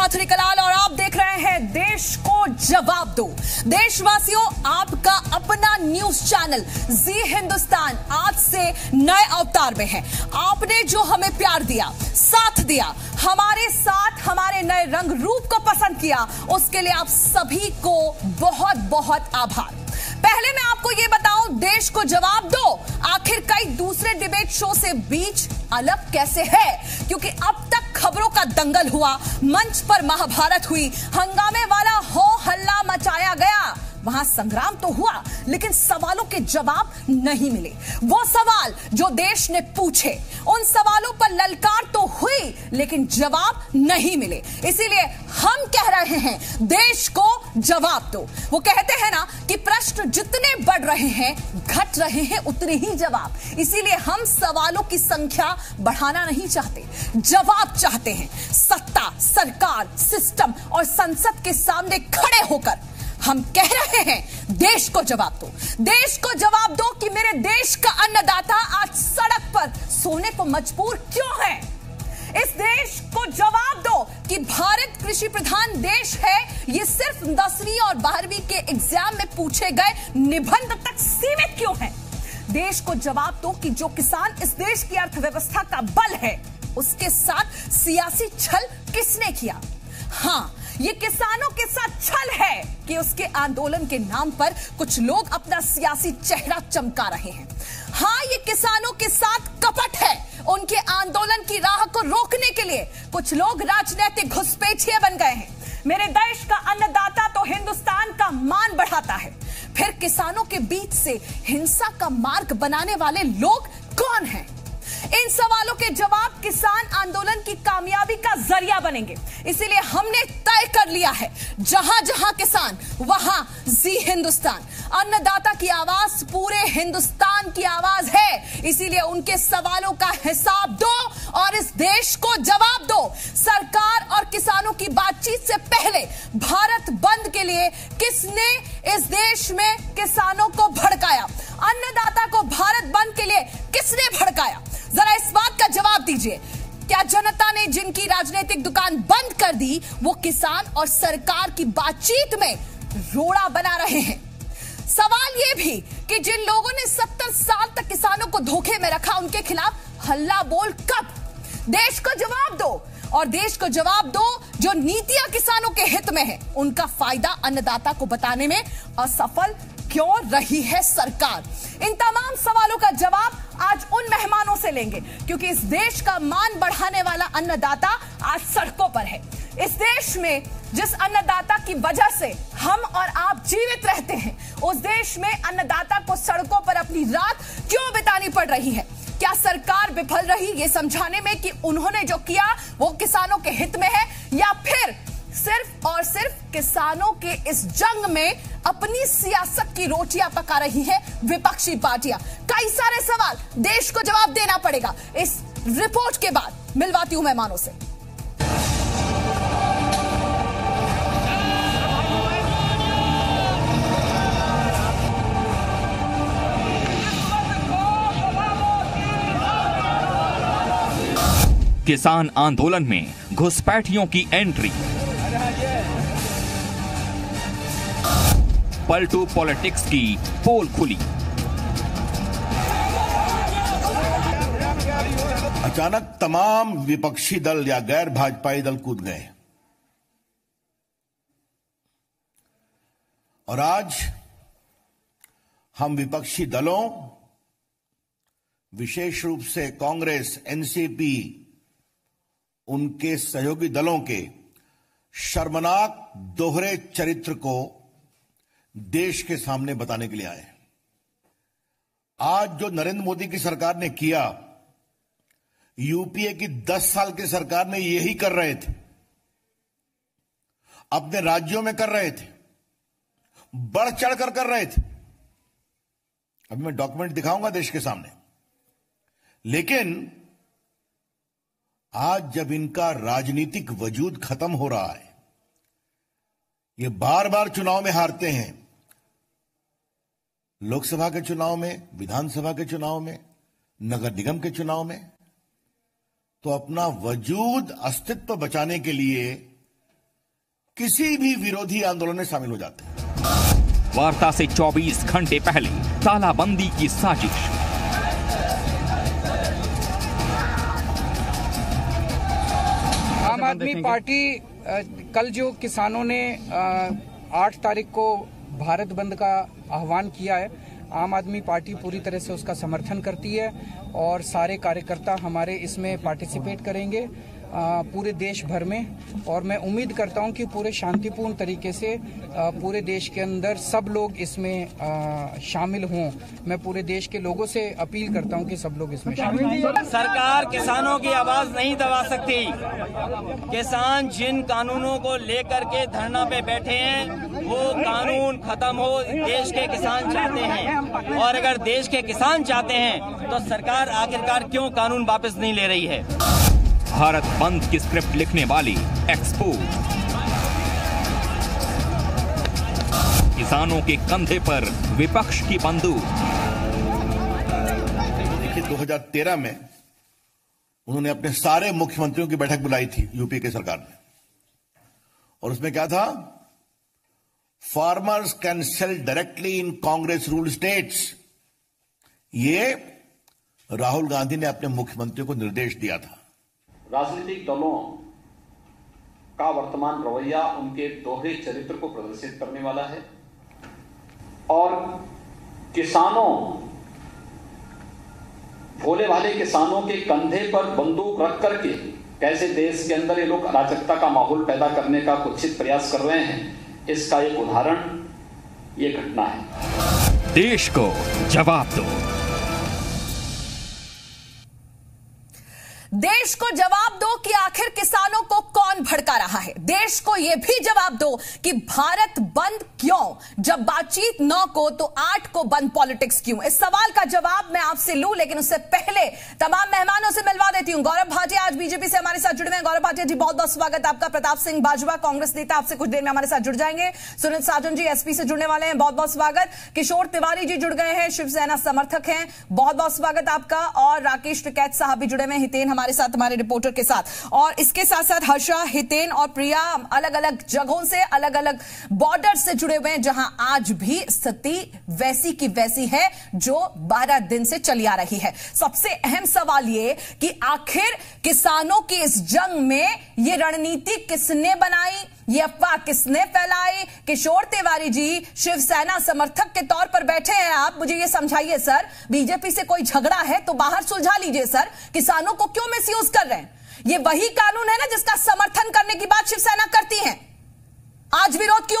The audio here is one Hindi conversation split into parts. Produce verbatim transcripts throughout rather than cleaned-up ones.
माथुरी कलाल और आप देख रहे हैं देश को जवाब दो। देशवासियों, आपका अपना न्यूज चैनल जी हिंदुस्तान आज से नए अवतार में है। आपने जो हमें प्यार दिया, साथ दिया, हमारे साथ हमारे नए रंग रूप को पसंद किया, उसके लिए आप सभी को बहुत बहुत आभार। पहले मैं आपको यह बताऊं, देश को जवाब दो आखिर कई दूसरे डिबेट शो से बीच अलग कैसे है, क्योंकि अब तक खबरों का दंगल हुआ, मंच पर महाभारत हुई, हंगामे वाला हो हल्ला मचाया गया, वहां संग्राम तो हुआ लेकिन सवालों के जवाब नहीं मिले। वो सवाल जो देश ने पूछे, उन सवालों पर ललकार तो हुई लेकिन जवाब नहीं मिले। इसीलिए हम कह रहे हैं देश को जवाब दो। वो कहते हैं ना कि प्रश्न जितने बढ़ रहे हैं घट रहे हैं उतने ही जवाब। इसीलिए हम सवालों की संख्या बढ़ाना नहीं चाहते, जवाब चाहते हैं। सत्ता, सरकार, सिस्टम और संसद के सामने खड़े होकर हम कह रहे हैं देश को जवाब दो। देश को जवाब दो कि मेरे देश का अन्नदाता आज सड़क पर सोने को मजबूर क्यों है। इस देश को जवाब दो कि भारत कृषि प्रधान देश है, ये सिर्फ दसवीं और बारहवीं के एग्जाम में पूछे गए निबंध तक सीमित क्यों है। देश को जवाब दो कि जो किसान इस देश की अर्थव्यवस्था का बल है, उसके साथ सियासी छल किसने किया। हाँ, ये किसानों के साथ छल है कि उसके आंदोलन के नाम पर कुछ लोग अपना सियासी चेहरा चमका रहे हैं। हाँ, ये किसानों के साथ कपट है, उनके आंदोलन की राह को रोकने के लिए कुछ लोग राजनीतिक घुसपैठिए बन गए हैं। मेरे देश का अन्नदाता तो हिंदुस्तान का मान बढ़ाता है, फिर किसानों के बीच से हिंसा का मार्ग बनाने वाले लोग कौन हैं? इन सवालों के जवाब किसान आंदोलन की कामयाबी का जरिया बनेंगे। इसीलिए हमने तय कर लिया है, जहां जहां किसान वहां जी हिंदुस्तान। अन्नदाता की आवाज पूरे हिंदुस्तान की आवाज है, इसीलिए उनके सवालों का हिसाब दो और इस देश को जवाब दो। सरकार और किसानों की बातचीत से पहले भारत बंद के लिए किसने इस देश में किसानों को भड़काया? अन्नदाता को भारत बंद के लिए किसने भड़काया? जरा इस बात का जवाब दीजिए। क्या जनता ने जिनकी राजनीतिक दुकान बंद कर दी, वो किसान और सरकार की बातचीत में रोड़ा बना रहे हैं? सवाल ये भी कि जिन लोगों ने सत्तर साल तक किसानों को धोखे में रखा, उनके खिलाफ हल्ला बोल कब? देश को जवाब दो और देश को जवाब दो जो नीतियां किसानों के हित में है, उनका फायदा अन्नदाता को बताने में असफल क्यों रही है सरकार। इन तमाम सवालों का जवाब आज उन मेहमानों से लेंगे, क्योंकि इस देश का मान बढ़ाने वाला अन्नदाता आज सड़कों पर है। इस देश में जिस अन्नदाता की वजह से हम और आप जीवित रहते हैं, उस देश में अन्नदाता को सड़कों पर अपनी रात क्यों बितानी पड़ रही है? क्या सरकार विफल रही ये समझाने में कि उन्होंने जो किया वो किसानों के हित में है, या फिर सिर्फ और सिर्फ किसानों के इस जंग में अपनी सियासत की रोटियां पका रही है विपक्षी पार्टियां? कई सारे सवाल देश को जवाब देना पड़ेगा। इस रिपोर्ट के बाद मिलवाती हूं मेहमानों से। किसान आंदोलन में घुसपैठियों की एंट्री, पलटू पॉलिटिक्स की पोल खुली, अचानक तमाम विपक्षी दल या गैर भाजपाई दल कूद गए और आज हम विपक्षी दलों, विशेष रूप से कांग्रेस, एनसीपी, उनके सहयोगी दलों के शर्मनाक दोहरे चरित्र को देश के सामने बताने के लिए आए। आज जो नरेंद्र मोदी की सरकार ने किया, यूपीए की दस साल की सरकार ने यही कर रहे थे, अपने राज्यों में कर रहे थे, बढ़ चढ़कर कर रहे थे। अभी मैं डॉक्यूमेंट दिखाऊंगा देश के सामने। लेकिन आज जब इनका राजनीतिक वजूद खत्म हो रहा है, ये बार बार चुनाव में हारते हैं, लोकसभा के चुनाव में, विधानसभा के चुनाव में, नगर निगम के चुनाव में, तो अपना वजूद, अस्तित्व बचाने के लिए किसी भी विरोधी आंदोलन में शामिल हो जाते हैं। वार्ता से चौबीस घंटे पहले तालाबंदी की साजिश। आम आदमी पार्टी कल जो किसानों ने आठ तारीख को भारत बंद का आह्वान किया है, आम आदमी पार्टी पूरी तरह से उसका समर्थन करती है और सारे कार्यकर्ता हमारे इसमें पार्टिसिपेट करेंगे आ, पूरे देश भर में। और मैं उम्मीद करता हूं कि पूरे शांतिपूर्ण तरीके से आ, पूरे देश के अंदर सब लोग इसमें आ, शामिल हों। मैं पूरे देश के लोगों से अपील करता हूं कि सब लोग इसमें शामिल हों। सरकार किसानों की आवाज नहीं दबा सकती। किसान जिन कानूनों को लेकर के धरना पे बैठे हैं वो कानून खत्म हो, देश के किसान चाहते हैं। और अगर देश के किसान चाहते हैं तो सरकार आखिरकार क्यों कानून वापस नहीं ले रही है? भारत बंद की स्क्रिप्ट लिखने वाली एक्सपोज। किसानों के कंधे पर विपक्ष की बंदूक। देखिए, दो हज़ार तेरह में उन्होंने अपने सारे मुख्यमंत्रियों की बैठक बुलाई थी यूपी के सरकार ने, और उसमें क्या था? Farmers can sell directly in Congress rule states. ये राहुल गांधी ने अपने मुख्यमंत्रियों को निर्देश दिया था। राजनीतिक दलों का वर्तमान रवैया उनके दोहरे चरित्र को प्रदर्शित करने वाला है और किसानों, भोले भाले किसानों के कंधे पर बंदूक रख करके कैसे देश के अंदर ये लोग अराजकता का माहौल पैदा करने का कुत्सित प्रयास कर रहे हैं, इसका एक उदाहरण ये घटना है। देश को जवाब दो। देश को जवाब दो कि आखिर किसानों को कौन भड़का रहा है। देश को यह भी जवाब दो कि भारत बंद क्यों, जब बातचीत नौ को तो आठ को बंद पॉलिटिक्स क्यों। इस सवाल का जवाब मैं आपसे लूं, लेकिन उससे पहले तमाम मेहमानों से मिलवा देती हूं। गौरव भाटिया आज बीजेपी से हमारे साथ जुड़े हैं। गौरव भाटिया जी, बहुत बहुत स्वागत आपका। प्रताप सिंह बाजवा, कांग्रेस नेता, आपसे कुछ देर में हमारे साथ जुड़ जाएंगे। सुनील साजन जी एसपी से जुड़ने वाले हैं, बहुत बहुत स्वागत। किशोर तिवारी जी जुड़ गए हैं, शिवसेना समर्थक हैं, बहुत बहुत स्वागत आपका। और राकेश टिकैत साहब भी जुड़े हुए हैं, हितेन हमारे साथ, हमारे रिपोर्टर के साथ। और इसके साथ साथ हर्षा, हितेन और प्रिया अलग अलग जगहों से, अलग अलग बॉर्डर से जुड़े हुए हैं, जहां आज भी स्थिति वैसी की वैसी है जो बारह दिन से चली आ रही है। सबसे अहम सवाल ये कि आखिर किसानों की इस जंग में ये रणनीति किसने बनाई, ये अफवाह किसने फैलाई? किशोर तिवारी जी शिवसेना समर्थक के तौर पर बैठे हैं आप, मुझे ये समझाइए सर, बीजेपी से कोई झगड़ा है तो बाहर सुलझा लीजिए सर, किसानों को क्यों मिसयूज कर रहे हैं? ये वही कानून है ना जिसका समर्थन करने की बात शिवसेना करती है, आज विरोध क्यों?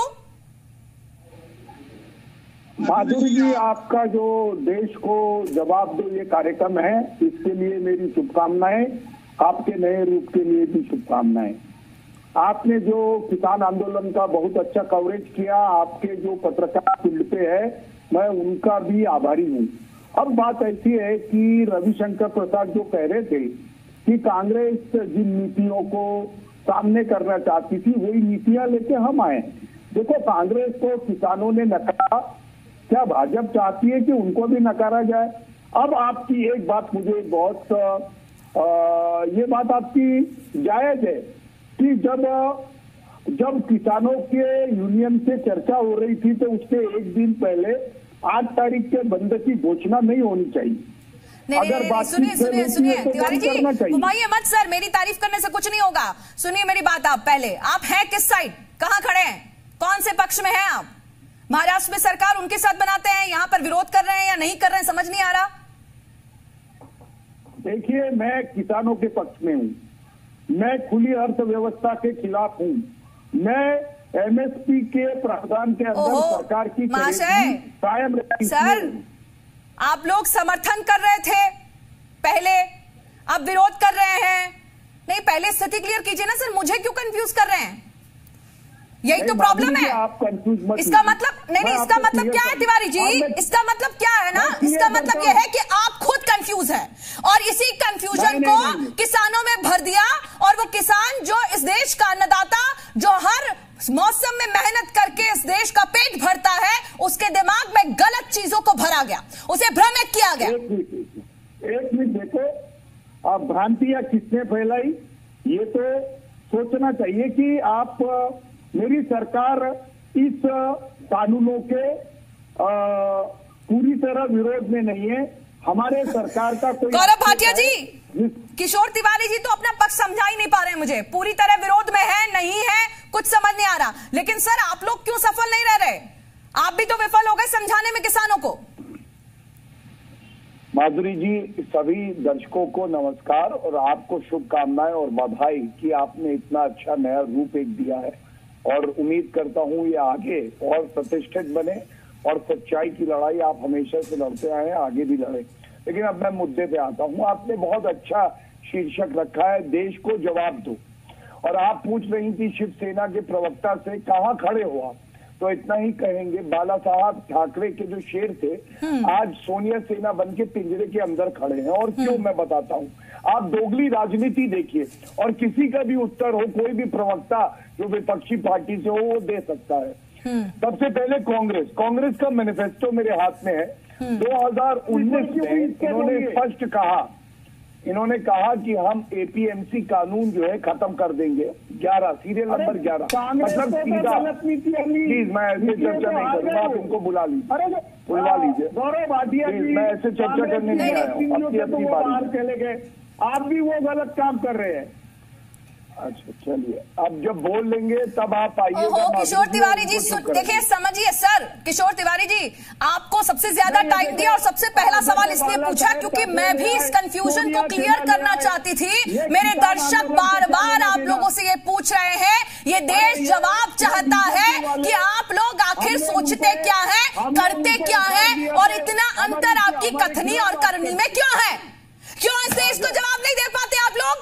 माधुरी जी, आपका जो देश को जवाब दो ये कार्यक्रम है, इसके लिए मेरी शुभकामनाएं, आपके नए रूप के लिए भी शुभकामनाएं। आपने जो किसान आंदोलन का बहुत अच्छा कवरेज किया, आपके जो पत्रकार फील्ड पे है, मैं उनका भी आभारी हूँ। अब बात ऐसी है कि रविशंकर प्रसाद जो कह रहे थे कि कांग्रेस जिन नीतियों को सामने करना चाहती थी वही नीतियां लेके हम आए। देखो, कांग्रेस को किसानों ने नकारा, क्या भाजपा चाहती है कि उनको भी नकारा जाए? अब आपकी एक बात मुझे बहुत आ, ये बात आपकी जायज है कि जब जब किसानों के यूनियन से चर्चा हो रही थी तो उसके एक दिन पहले आठ तारीख के बंद की घोषणा नहीं होनी चाहिए। नहीं, अगर नहीं, नहीं, सुनिए सुनिए सुनिए तिवारी जी, घुमाइए मत सर, मेरी तारीफ करने से कुछ नहीं होगा। सुनिए मेरी बात, आप पहले, आप हैं किस साइड, कहां खड़े हैं, कौन से पक्ष में हैं आप? महाराष्ट्र में सरकार उनके साथ बनाते हैं, यहां पर विरोध कर रहे हैं या नहीं कर रहे हैं, समझ नहीं आ रहा। देखिए, मैं किसानों के पक्ष में हूं, मैं खुली अर्थव्यवस्था के खिलाफ हूं, मैं एमएसपी के प्रावधान के अंदर सरकार की कायम सर, आप लोग समर्थन कर रहे थे पहले, अब विरोध कर रहे हैं। नहीं, पहले स्थिति क्लियर कीजिए ना सर, मुझे क्यों कंफ्यूज कर रहे हैं? यही तो प्रॉब्लम है। इसका मतलब नहीं नहीं इसका मतलब क्या है तिवारी जी? इसका मतलब क्या है ना, इसका मतलब यह है कि आप खुद कंफ्यूज हैं और इसी कंफ्यूजन को किसानों में भर दिया। और वो किसान जो इस देश का अन्नदाता, जो हर मौसम में मेहनत करके इस देश का पेट भरता है, उसके दिमाग में गलत चीजों को भरा गया, उसे भ्रमित किया गया। एक मिनट देखो, आप भ्रांतियां किसने फैलाई, ये तो सोचना चाहिए कि आप मेरी सरकार इस कानूनों के आ, पूरी तरह विरोध में नहीं है। हमारे सरकार का कोई गौरव भाटिया जी, किशोर तिवारी जी तो अपना पक्ष समझा ही नहीं पा रहे हैं। मुझे पूरी तरह विरोध में है नहीं है कुछ समझ नहीं आ रहा। लेकिन सर आप लोग क्यों सफल नहीं रह रहे? आप भी तो विफल हो गए समझाने में किसानों को। माधुरी जी, सभी दर्शकों को नमस्कार और आपको शुभकामनाएं और बधाई कि आपने इतना अच्छा नया रूप एक दिया है और उम्मीद करता हूं ये आगे और प्रतिष्ठित बने और सच्चाई की लड़ाई आप हमेशा से लड़ते आए हैं, आगे भी लड़े। लेकिन अब मैं मुद्दे पे आता हूं। आपने बहुत अच्छा शीर्षक रखा है, देश को जवाब दो। और आप पूछ रही थी शिवसेना के प्रवक्ता से कहां खड़े हो आप, तो इतना ही कहेंगे बाला साहब ठाकरे के जो शेर थे आज सोनिया सेना बन के पिंजरे के अंदर खड़े हैं। और क्यों, मैं बताता हूँ। आप दोगली राजनीति देखिए और किसी का भी उत्तर हो, कोई भी प्रवक्ता जो विपक्षी पार्टी से हो वो दे सकता है। सबसे पहले कांग्रेस कांग्रेस का मैनिफेस्टो मेरे हाथ में है। दो हज़ार उन्नीस में इन्होंने स्पष्ट कहा इन्होंने कहा कि हम एपीएमसी कानून जो है खत्म कर देंगे। ग्यारह सीरियल नंबर ग्यारह मतलब सीधा। प्लीज मैं ऐसे चर्चा नहीं करूंगा, आप इनको बुला लीजिए बुलवा लीजिए। गौरव भाटिया जी, मैं ऐसे चर्चा करने नहीं आया हूँ। अपनी अपनी बात चले गए, आप भी वो गलत काम कर रहे हैं। अच्छा चलिए, अब जब बोल लेंगे तब आप आइए। किशोर तिवारी जी देखिए, समझिए सर, किशोर तिवारी जी आपको सबसे ज्यादा टाइम दिया और सबसे पहला सवाल इसलिए पूछा क्योंकि मैं भी इस कंफ्यूजन को क्लियर करना चाहती थी। मेरे दर्शक बार बार आप लोगों से ये पूछ रहे हैं, ये देश जवाब चाहता है कि आप लोग आखिर सोचते क्या है, करते क्या है और इतना अंतर आपकी कथनी और करनी में क्यों है? क्यों इस देश को जवाब नहीं दे पाते आप लोग?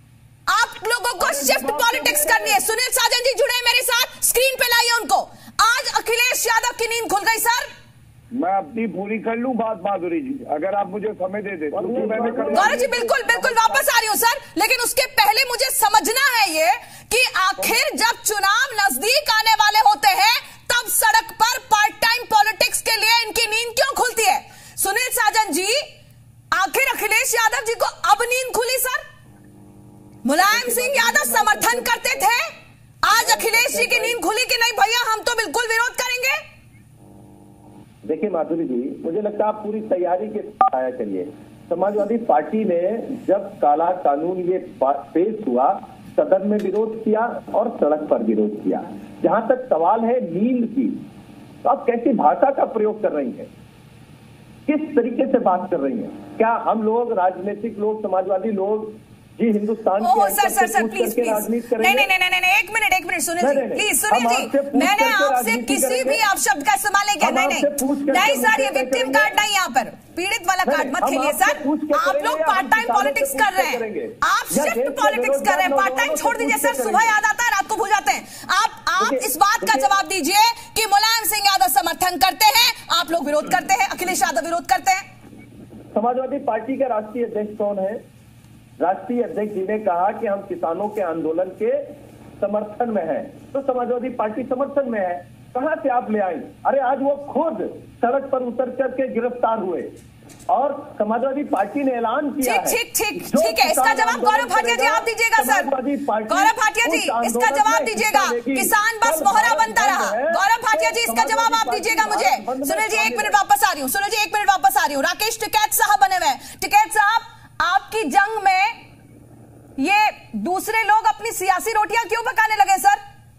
आप लोगों को शिफ्ट पॉलिटिक्स करनी है। सुनील साजन जी जुड़े मेरे साथ, स्क्रीन पे लाइए उनको। आज अखिलेश यादव की नींद खुल गई सर। मैं अपनी पूरी कर लूं बात माधुरी जी, अगर आप मुझे समय दे दे। गौरव जी बिल्कुल बिल्कुल वापस आ रही हूं सर, लेकिन उसके पहले मुझे समझना है ये कि आखिर जब चुनाव नजदीक आने वाले होते हैं तब सड़क पर पार्ट टाइम पॉलिटिक्स के लिए इनकी नींद क्यों खुलती है? सुनील साजन जी, आखिर अखिलेश यादव जी को अब नींद खुली सर? मुलायम सिंह यादव समर्थन करते थे, आज अखिलेश जी की नींद खुली कि नहीं भैया हम तो बिल्कुल विरोध करेंगे? देखिए माधुरी जी, मुझे लगता है आप पूरी तैयारी के साथ आया करिए। समाजवादी पार्टी ने जब काला कानून ये पेश हुआ, सदन में विरोध किया और सड़क पर विरोध किया। जहां तक सवाल है नींद की, तो आप कैसी भाषा का प्रयोग कर रही हैं, किस तरीके से बात कर रही हैं? क्या हम लोग राजनीतिक लोग, समाजवादी लोग जी Hindustan oh sir sir sir please please नहीं नहीं नहीं नहीं नहीं एक मिनट एक मिनट सुनील जी प्लीज सुनील जी, मैंने आपसे किसी भी आप शब्द का इस्तेमाल नहीं किया। नहीं नहीं नहीं सर, ये विक्टिम कार्ड नहीं, यहाँ पर पीड़ित वाला कार्ड मत खेलिए सर। आप लोग पार्ट टाइम पॉलिटिक्स कर रहे हैं, आप शिफ्ट पॉलिटिक्स कर रहे हैं। पार्ट टाइम छोड़ दीजिए सर, सुबह याद आता है रात को भूल जाते हैं। आप आप इस बात का जवाब दीजिए कि मुलायम सिंह यादव समर्थन करते हैं, आप लोग विरोध करते हैं, अखिलेश यादव विरोध करते हैं। समाजवादी पार्टी के राष्ट्रीय अध्यक्ष कौन है? राष्ट्रीय अध्यक्ष जी ने कहा कि हम किसानों के आंदोलन के समर्थन में हैं, तो समाजवादी पार्टी समर्थन में है। कहां से आप ले आई? अरे आज वो खुद सड़क पर उतर करके गिरफ्तार हुए और समाजवादी पार्टी ने ऐलान किया है। ठीक ठीक ठीक है, इसका जवाब गौरव भाटिया जी आप दीजिएगा सर। गौरव भाटिया जी इसका जवाब दीजिएगा। किसान बस मोहरा बनता रहा। गौरव भाटिया जी इसका जवाब आप दीजिएगा मुझे। सुनील जी एक मिनट वापस आ रही हूँ, सुनील जी एक मिनट वापस आ रही हूँ। राकेश टिकैत साहब बने हुए। टिकैत साहब, आपकी जंग में ये दूसरे लोग अपनी सियासी रोटियां क्यों पकाने लगे सर?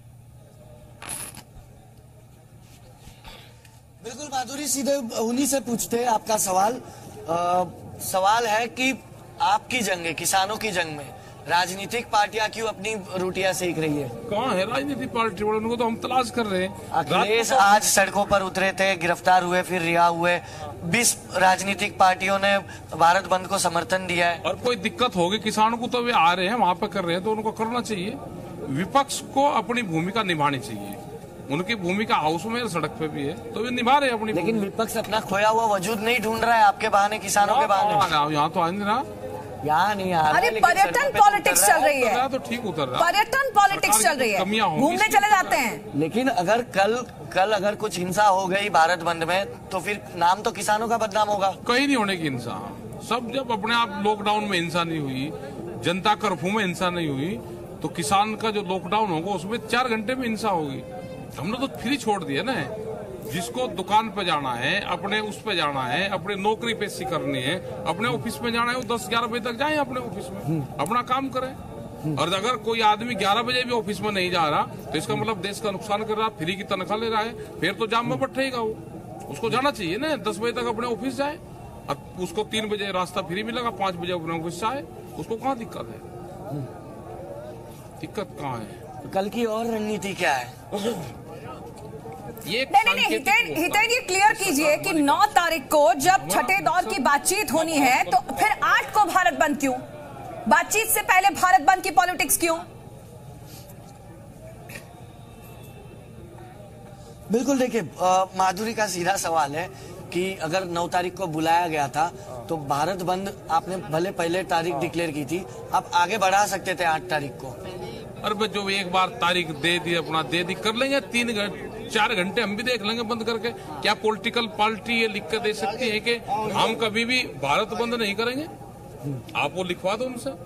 बिल्कुल माधुरी, सीधे उन्हीं से पूछते हैं आपका सवाल। आ, सवाल है कि आपकी जंग है, किसानों की जंग में राजनीतिक पार्टियां क्यों अपनी रोटियां सेक रही है? कहाँ है राजनीतिक पार्टी? उनको तो हम तलाश कर रहे हैं। अखिलेश आज सड़कों पर उतरे थे, गिरफ्तार हुए, फिर रिहा हुए। बीस राजनीतिक पार्टियों ने भारत बंद को समर्थन दिया है। और कोई दिक्कत होगी किसानों को तो वे आ रहे हैं, वहां पर कर रहे हैं, तो उनको करना चाहिए। विपक्ष को अपनी भूमिका निभानी चाहिए। उनकी भूमिका हाउस में सड़क पे भी है, तो वे निभा रहे हैं अपनी। लेकिन विपक्ष अपना खोया हुआ वजूद नहीं ढूंढ रहा है आपके बहाने, किसानों के बहाने। यहाँ तो आएंगे ना, यहाँ नहीं आ रहा। अरे पर्यटन पॉलिटिक्स चल रही है, तो ठीक उतर रहा है। पर्यटन पॉलिटिक्स चल रही है, घूमने चले जाते हैं। लेकिन अगर कल कल अगर कुछ हिंसा हो गई भारत बंद में, तो फिर नाम तो किसानों का बदनाम होगा। कहीं नहीं होने की हिंसा। सब जब अपने आप लॉकडाउन में हिंसा नहीं हुई, जनता कर्फ्यू में हिंसा नहीं हुई, तो किसान का जो लॉकडाउन होगा उसमें चार घंटे में हिंसा होगी। हमने तो फ्री छोड़ दिया ना, जिसको दुकान पे जाना है, अपने उस पे जाना है, अपने नौकरी पेशी करनी है, अपने ऑफिस में जाना है, वो दस ग्यारह बजे तक जाए अपने ऑफिस में, अपना काम करें। और अगर कोई आदमी ग्यारह बजे भी ऑफिस में नहीं जा रहा तो इसका मतलब देश का नुकसान कर रहा, फ्री की तनख्वाह ले रहा है, फिर तो जाम में बैठेगा वो। उसको जाना चाहिए ना, दस बजे तक अपने ऑफिस जाए, अब उसको तीन बजे रास्ता फ्री मिलेगा, पांच बजे अपने ऑफिस से आए, उसको कहाँ दिक्कत है? दिक्कत कहाँ है? कल की और रणनीति क्या है? ये नहीं नहीं हितेन हितेन ये क्लियर कीजिए कि नौ तारीख को जब छठे दौर की बातचीत होनी है तो फिर आठ को भारत बंद क्यों? बातचीत से पहले भारत बंद की पॉलिटिक्स क्यों? बिल्कुल, देखिए माधुरी का सीधा सवाल है कि अगर नौ तारीख को बुलाया गया था तो भारत बंद आपने भले पहले तारीख डिक्लेयर की थी, आप आगे बढ़ा सकते थे आठ तारीख को। अरे जो एक बार तारीख दे दी अपना दे दी, कर लेंगे तीन घंटे चार घंटे हम भी देख लेंगे बंद करके। क्या पॉलिटिकल पार्टी ये लिख कर दे सकती है कि हम कभी भी भारत बंद नहीं करेंगे? आप वो लिखवा दो उनसे।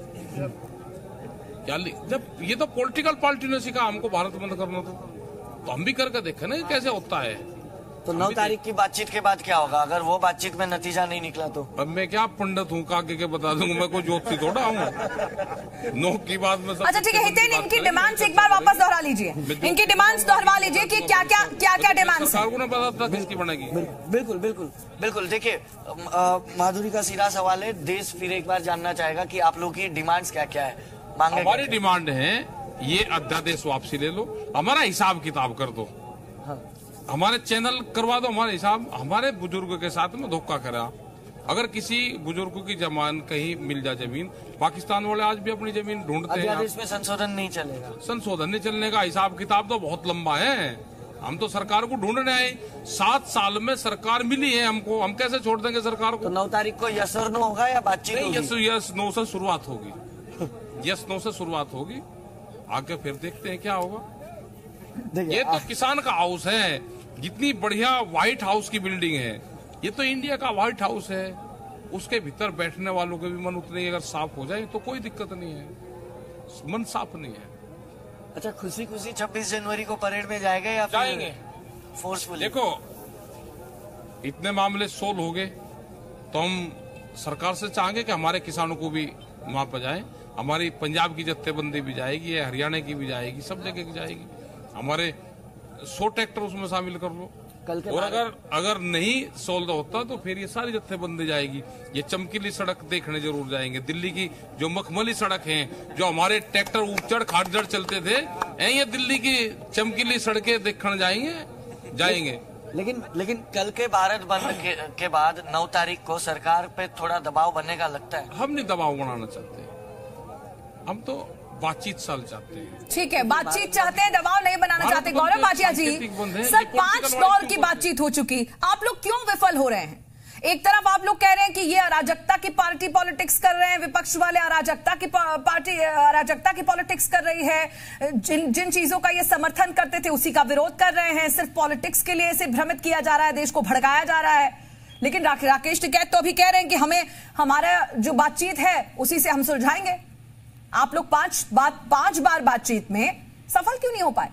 क्या जब ये तो पॉलिटिकल पार्टी ने सिखा हमको भारत बंद करना, तो, तो हम भी करके देखे ना कैसे होता है। तो नौ तारीख की बातचीत के बाद क्या होगा अगर वो बातचीत में नतीजा नहीं निकला तो? अब मैं क्या पंडित हूँ आगे के बता दूंगा, मैं कोई ज्योतिषी थोड़ा हूँ। नौ की बात में। अच्छा ठीक है हितेन, इनकी डिमांड्स एक बार वापस दोहरा लीजिए, इनकी डिमांड्स दोहरा लीजिए कि क्या क्या क्या क्या डिमांड्स सरकार को ना पता था किसकी बनेगी। बिल्कुल बिल्कुल बिल्कुल। देखिए माधुरी का सीधा सवाल है, देश फिर एक बार जानना चाहेगा कि आप लोग की डिमांड्स क्या क्या है, मांगे। हमारी डिमांड है ये अध्यादेश वापसी ले लो, हमारा हिसाब किताब कर दो, हमारे चैनल करवा दो, हमारे हिसाब हमारे बुजुर्ग के साथ में धोखा करा। अगर किसी बुजुर्ग की जमान कहीं मिल जाए जमीन, पाकिस्तान वाले आज भी अपनी जमीन ढूंढते हैं। इसमें संशोधन नहीं चलेगा, संशोधन नहीं चलने का हिसाब किताब तो बहुत लंबा है। हम तो सरकार को ढूंढने आए, सात साल में सरकार मिली है हमको, हम कैसे छोड़ देंगे सरकार को? तो नौ तारीख को यस और नो होगा या बातचीत होगी? यस यस नो से शुरुआत होगी, यस नो से शुरुआत होगी, आगे फिर देखते हैं क्या होगा। ये तो किसान का हाउस है, जितनी बढ़िया व्हाइट हाउस की बिल्डिंग है, ये तो इंडिया का व्हाइट हाउस है, उसके भीतर बैठने वालों के भी मन उतने अगर साफ हो जाए तो कोई दिक्कत नहीं है, मन साफ नहीं है। अच्छा, खुशी खुशी छब्बीस जनवरी को परेड में जाएंगे या जाएंगे फोर्सफुली? देखो इतने मामले सोल्व हो गए तो हम सरकार से चाहेंगे कि हमारे किसानों को भी वहां पर जाए, हमारी पंजाब की जत्थेबंदी भी जाएगी, हरियाणा की भी जाएगी, सब जगह की जाएगी, हमारे सौ ट्रैक्टर उसमें शामिल कर लो। कल के और अगर अगर नहीं सोल्व होता तो फिर ये सारी जत्थेबंदी जाएगी। ये चमकीली सड़क देखने जरूर जाएंगे, दिल्ली की जो मखमली सड़क है, जो हमारे ट्रैक्टर उपचढ़ खाटजड़ चलते थे, ये दिल्ली की चमकीली सड़कें देखने जाएंगे जाएंगे लेकिन लेकिन कल के भारत बंद के, के बाद नौ तारीख को सरकार पे थोड़ा दबाव बनने का लगता है। हम नहीं दबाव बनाना चाहते, हम तो बातचीत साल चाहते हैं। ठीक है, बातचीत चाहते हैं, दबाव नहीं बनाना चाहते। गौरव भाटिया जी, सर पांच दौर की बातचीत हो चुकी, आप लोग क्यों विफल हो रहे हैं? एक तरफ आप लोग कह रहे हैं कि ये अराजकता की पार्टी पॉलिटिक्स कर रहे हैं, विपक्ष वाले अराजकता की पार्टी अराजकता की पॉलिटिक्स कर रही है, जिन जिन चीजों का ये समर्थन करते थे उसी का विरोध कर रहे हैं, सिर्फ पॉलिटिक्स के लिए इसे भ्रमित किया जा रहा है, देश को भड़काया जा रहा है। लेकिन राकेश टिकैत तो अभी कह रहे हैं कि हमें हमारा जो बातचीत है उसी से हम सुलझाएंगे। आप लोग पांच बात पांच बार बातचीत में सफल क्यों नहीं हो पाए?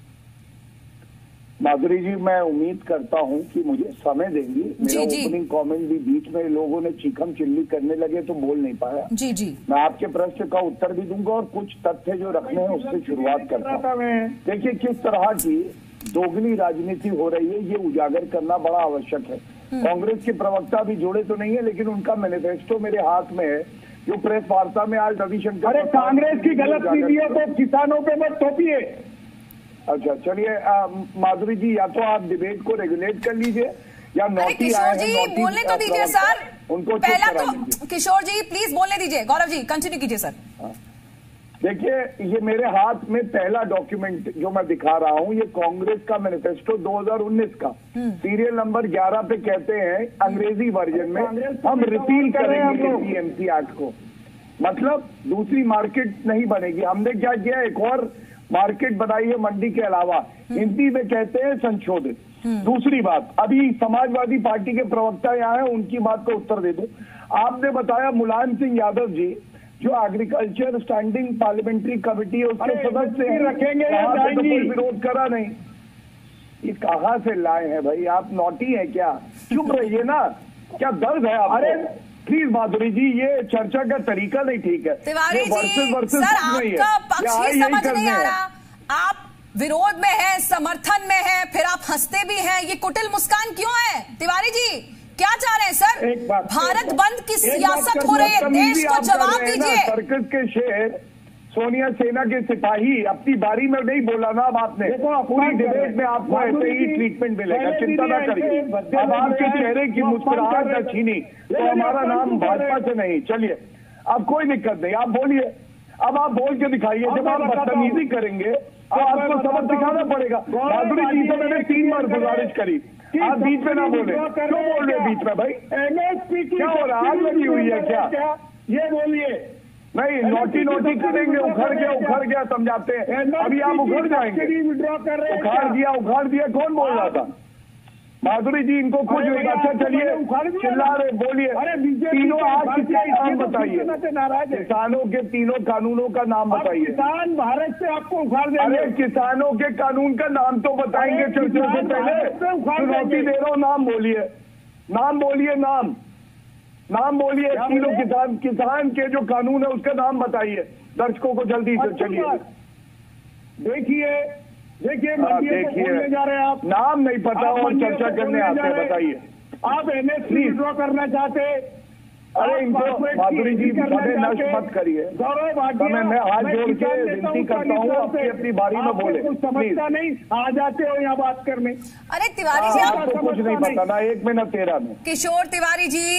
माधुरी जी, मैं उम्मीद करता हूं कि मुझे समय देंगी। मेरा ओपनिंग कमेंट भी बीच में लोगों ने चीखम चिल्ली करने लगे तो बोल नहीं पाया। जी जी, मैं आपके प्रश्न का उत्तर भी दूंगा और कुछ तथ्य जो रखने हैं उससे शुरुआत करता हूं। देखिए, किस तरह की दोगुनी राजनीति हो रही है ये उजागर करना बड़ा आवश्यक है। कांग्रेस के प्रवक्ता भी जुड़े तो नहीं है, लेकिन उनका मैनिफेस्टो मेरे हाथ में है, जो प्रेस वार्ता में आज रविशंकर। अरे कांग्रेस की गलत नीति है तो किसानों पे मत थोपिए। अच्छा चलिए माधुरी जी, या तो आप डिबेट को रेगुलेट कर लीजिए या नोटिस किशोर जी बोलने तो दीजिए सर, उनको पहला तो किशोर जी प्लीज बोलने दीजिए। गौरव जी कंटिन्यू कीजिए सर। देखिए, ये मेरे हाथ में पहला डॉक्यूमेंट जो मैं दिखा रहा हूँ, ये कांग्रेस का मैनिफेस्टो दो हज़ार उन्नीस का, सीरियल नंबर ग्यारह पे कहते हैं अंग्रेजी वर्जन में, हम रिपील करेंगे टीएमसी एक्ट को, मतलब दूसरी मार्केट नहीं बनेगी। हमने क्या किया, एक और मार्केट बनाई है मंडी के अलावा, हिंदी में कहते हैं संशोधित। दूसरी बात, अभी समाजवादी पार्टी के प्रवक्ता यहाँ है, उनकी बात का उत्तर दे दूं। आपने बताया मुलायम सिंह यादव जी जो एग्रीकल्चर स्टैंडिंग पार्लियामेंट्री कमेटी है उसके सदस्य हैं, रखेंगे या वहाँ पे तो जाएंगी? कोई विरोध करा नहीं। ये कहाँ से लाए हैं भाई, आप नोटी हैं क्या? चुप रहिए ना, क्या दर्द है आपको? अरे प्लीज माधुरी जी, ये चर्चा का तरीका नहीं ठीक है। Tiwari ji, versus versus sir नहीं है, आपका पक्ष यहाँ ही यही समझ नहीं करने आ हैं। रहा। आप विरोध में है, समर्थन में है, फिर आप हंसते भी हैं, ये कुटिल मुस्कान क्यों है? तिवारी जी क्या चाह रहे हैं सर? भारत बंद की सियासत हो रही है, देश को जवाब दीजिए। सर्कस के शेर सोनिया सेना के सिपाही अपनी बारी में नहीं बोला ना अब आपने, पूरी डिबेट में आपको ऐसे ही ट्रीटमेंट मिलेगा, चिंता ना करिए। अब आपके चेहरे की मुस्कुराहट न छीनी तो हमारा नाम भाजपा से नहीं। चलिए अब कोई दिक्कत नहीं, आप बोलिए, अब आप बोल के दिखाइए। जब आप बदतमीजी करेंगे तो आपको सबक दिखाना पड़ेगा। माधुरी जी से मैंने तीन बार गुजारिश करी, आप बीच में ना बोले। क्यों बोल रहे बीच में भाई? क्या हो रहा है, आग लगी हुई है क्या? ये बोलिए। नहीं, नोटी नोटी करेंगे, उखड़ गया उखड़ गया समझाते हैं, अभी आप उखड़ जाएंगे। उखाड़ दिया उखाड़ दिया कौन बोल रहा था? माधुरी जी इनको कुछ नहीं। अच्छा चलिए, चिल्ला रहे, बोलिए। तीनों आज किसका नाम बताइए, किसानों के तीनों कानूनों का नाम बताइए। किसान भारत से आपको उखाड़ देंगे। अरे किसानों के कानून का नाम तो बताएंगे चर्चा से पहले। चुनौती दे रहा हूँ, नाम बोलिए, नाम बोलिए, नाम नाम बोलिए। तीनों किसान किसान के जो कानून है उसका नाम बताइए दर्शकों को जल्दी से। चलिए देखिए देखिए देखिए जा रहे हैं आप, नाम नहीं पता और चर्चा करने आते हैं, बताइए। आप एनएससी विड्रॉ करना चाहते? अरे इनको माधुरी जी समय नष्ट मत करिए, समय मैं हाथ जोड़ के विनती करता हूँ अपनी अपनी बारी में बोले। समझता नहीं, आ जाते हो यहाँ बात करने। अरे तिवारी जी आपको कुछ नहीं पता ना, एक में ना तेरह में। Kishore Tiwari ji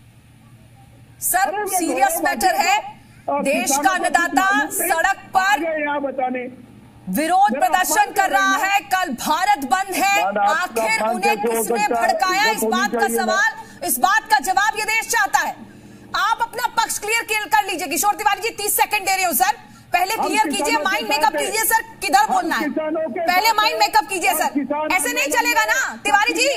sir, serious matter है, देश का अन्नदाता सड़क पर यहाँ बताने विरोध प्रदर्शन कर रहा है, कल भारत बंद है, आखिर उन्हें किसने भड़काया? इस बात का सवाल, इस बात का जवाब ये देश चाहता है। आप अपना पक्ष क्लियर कर लीजिए। किशोर तिवारी जी तीस सेकंड दे रहे हो सर, पहले क्लियर कीजिए, माइंड मेकअप कीजिए सर, किधर बोलना है पहले माइंड मेकअप कीजिए सर, ऐसे नहीं चलेगा ना तिवारी जी।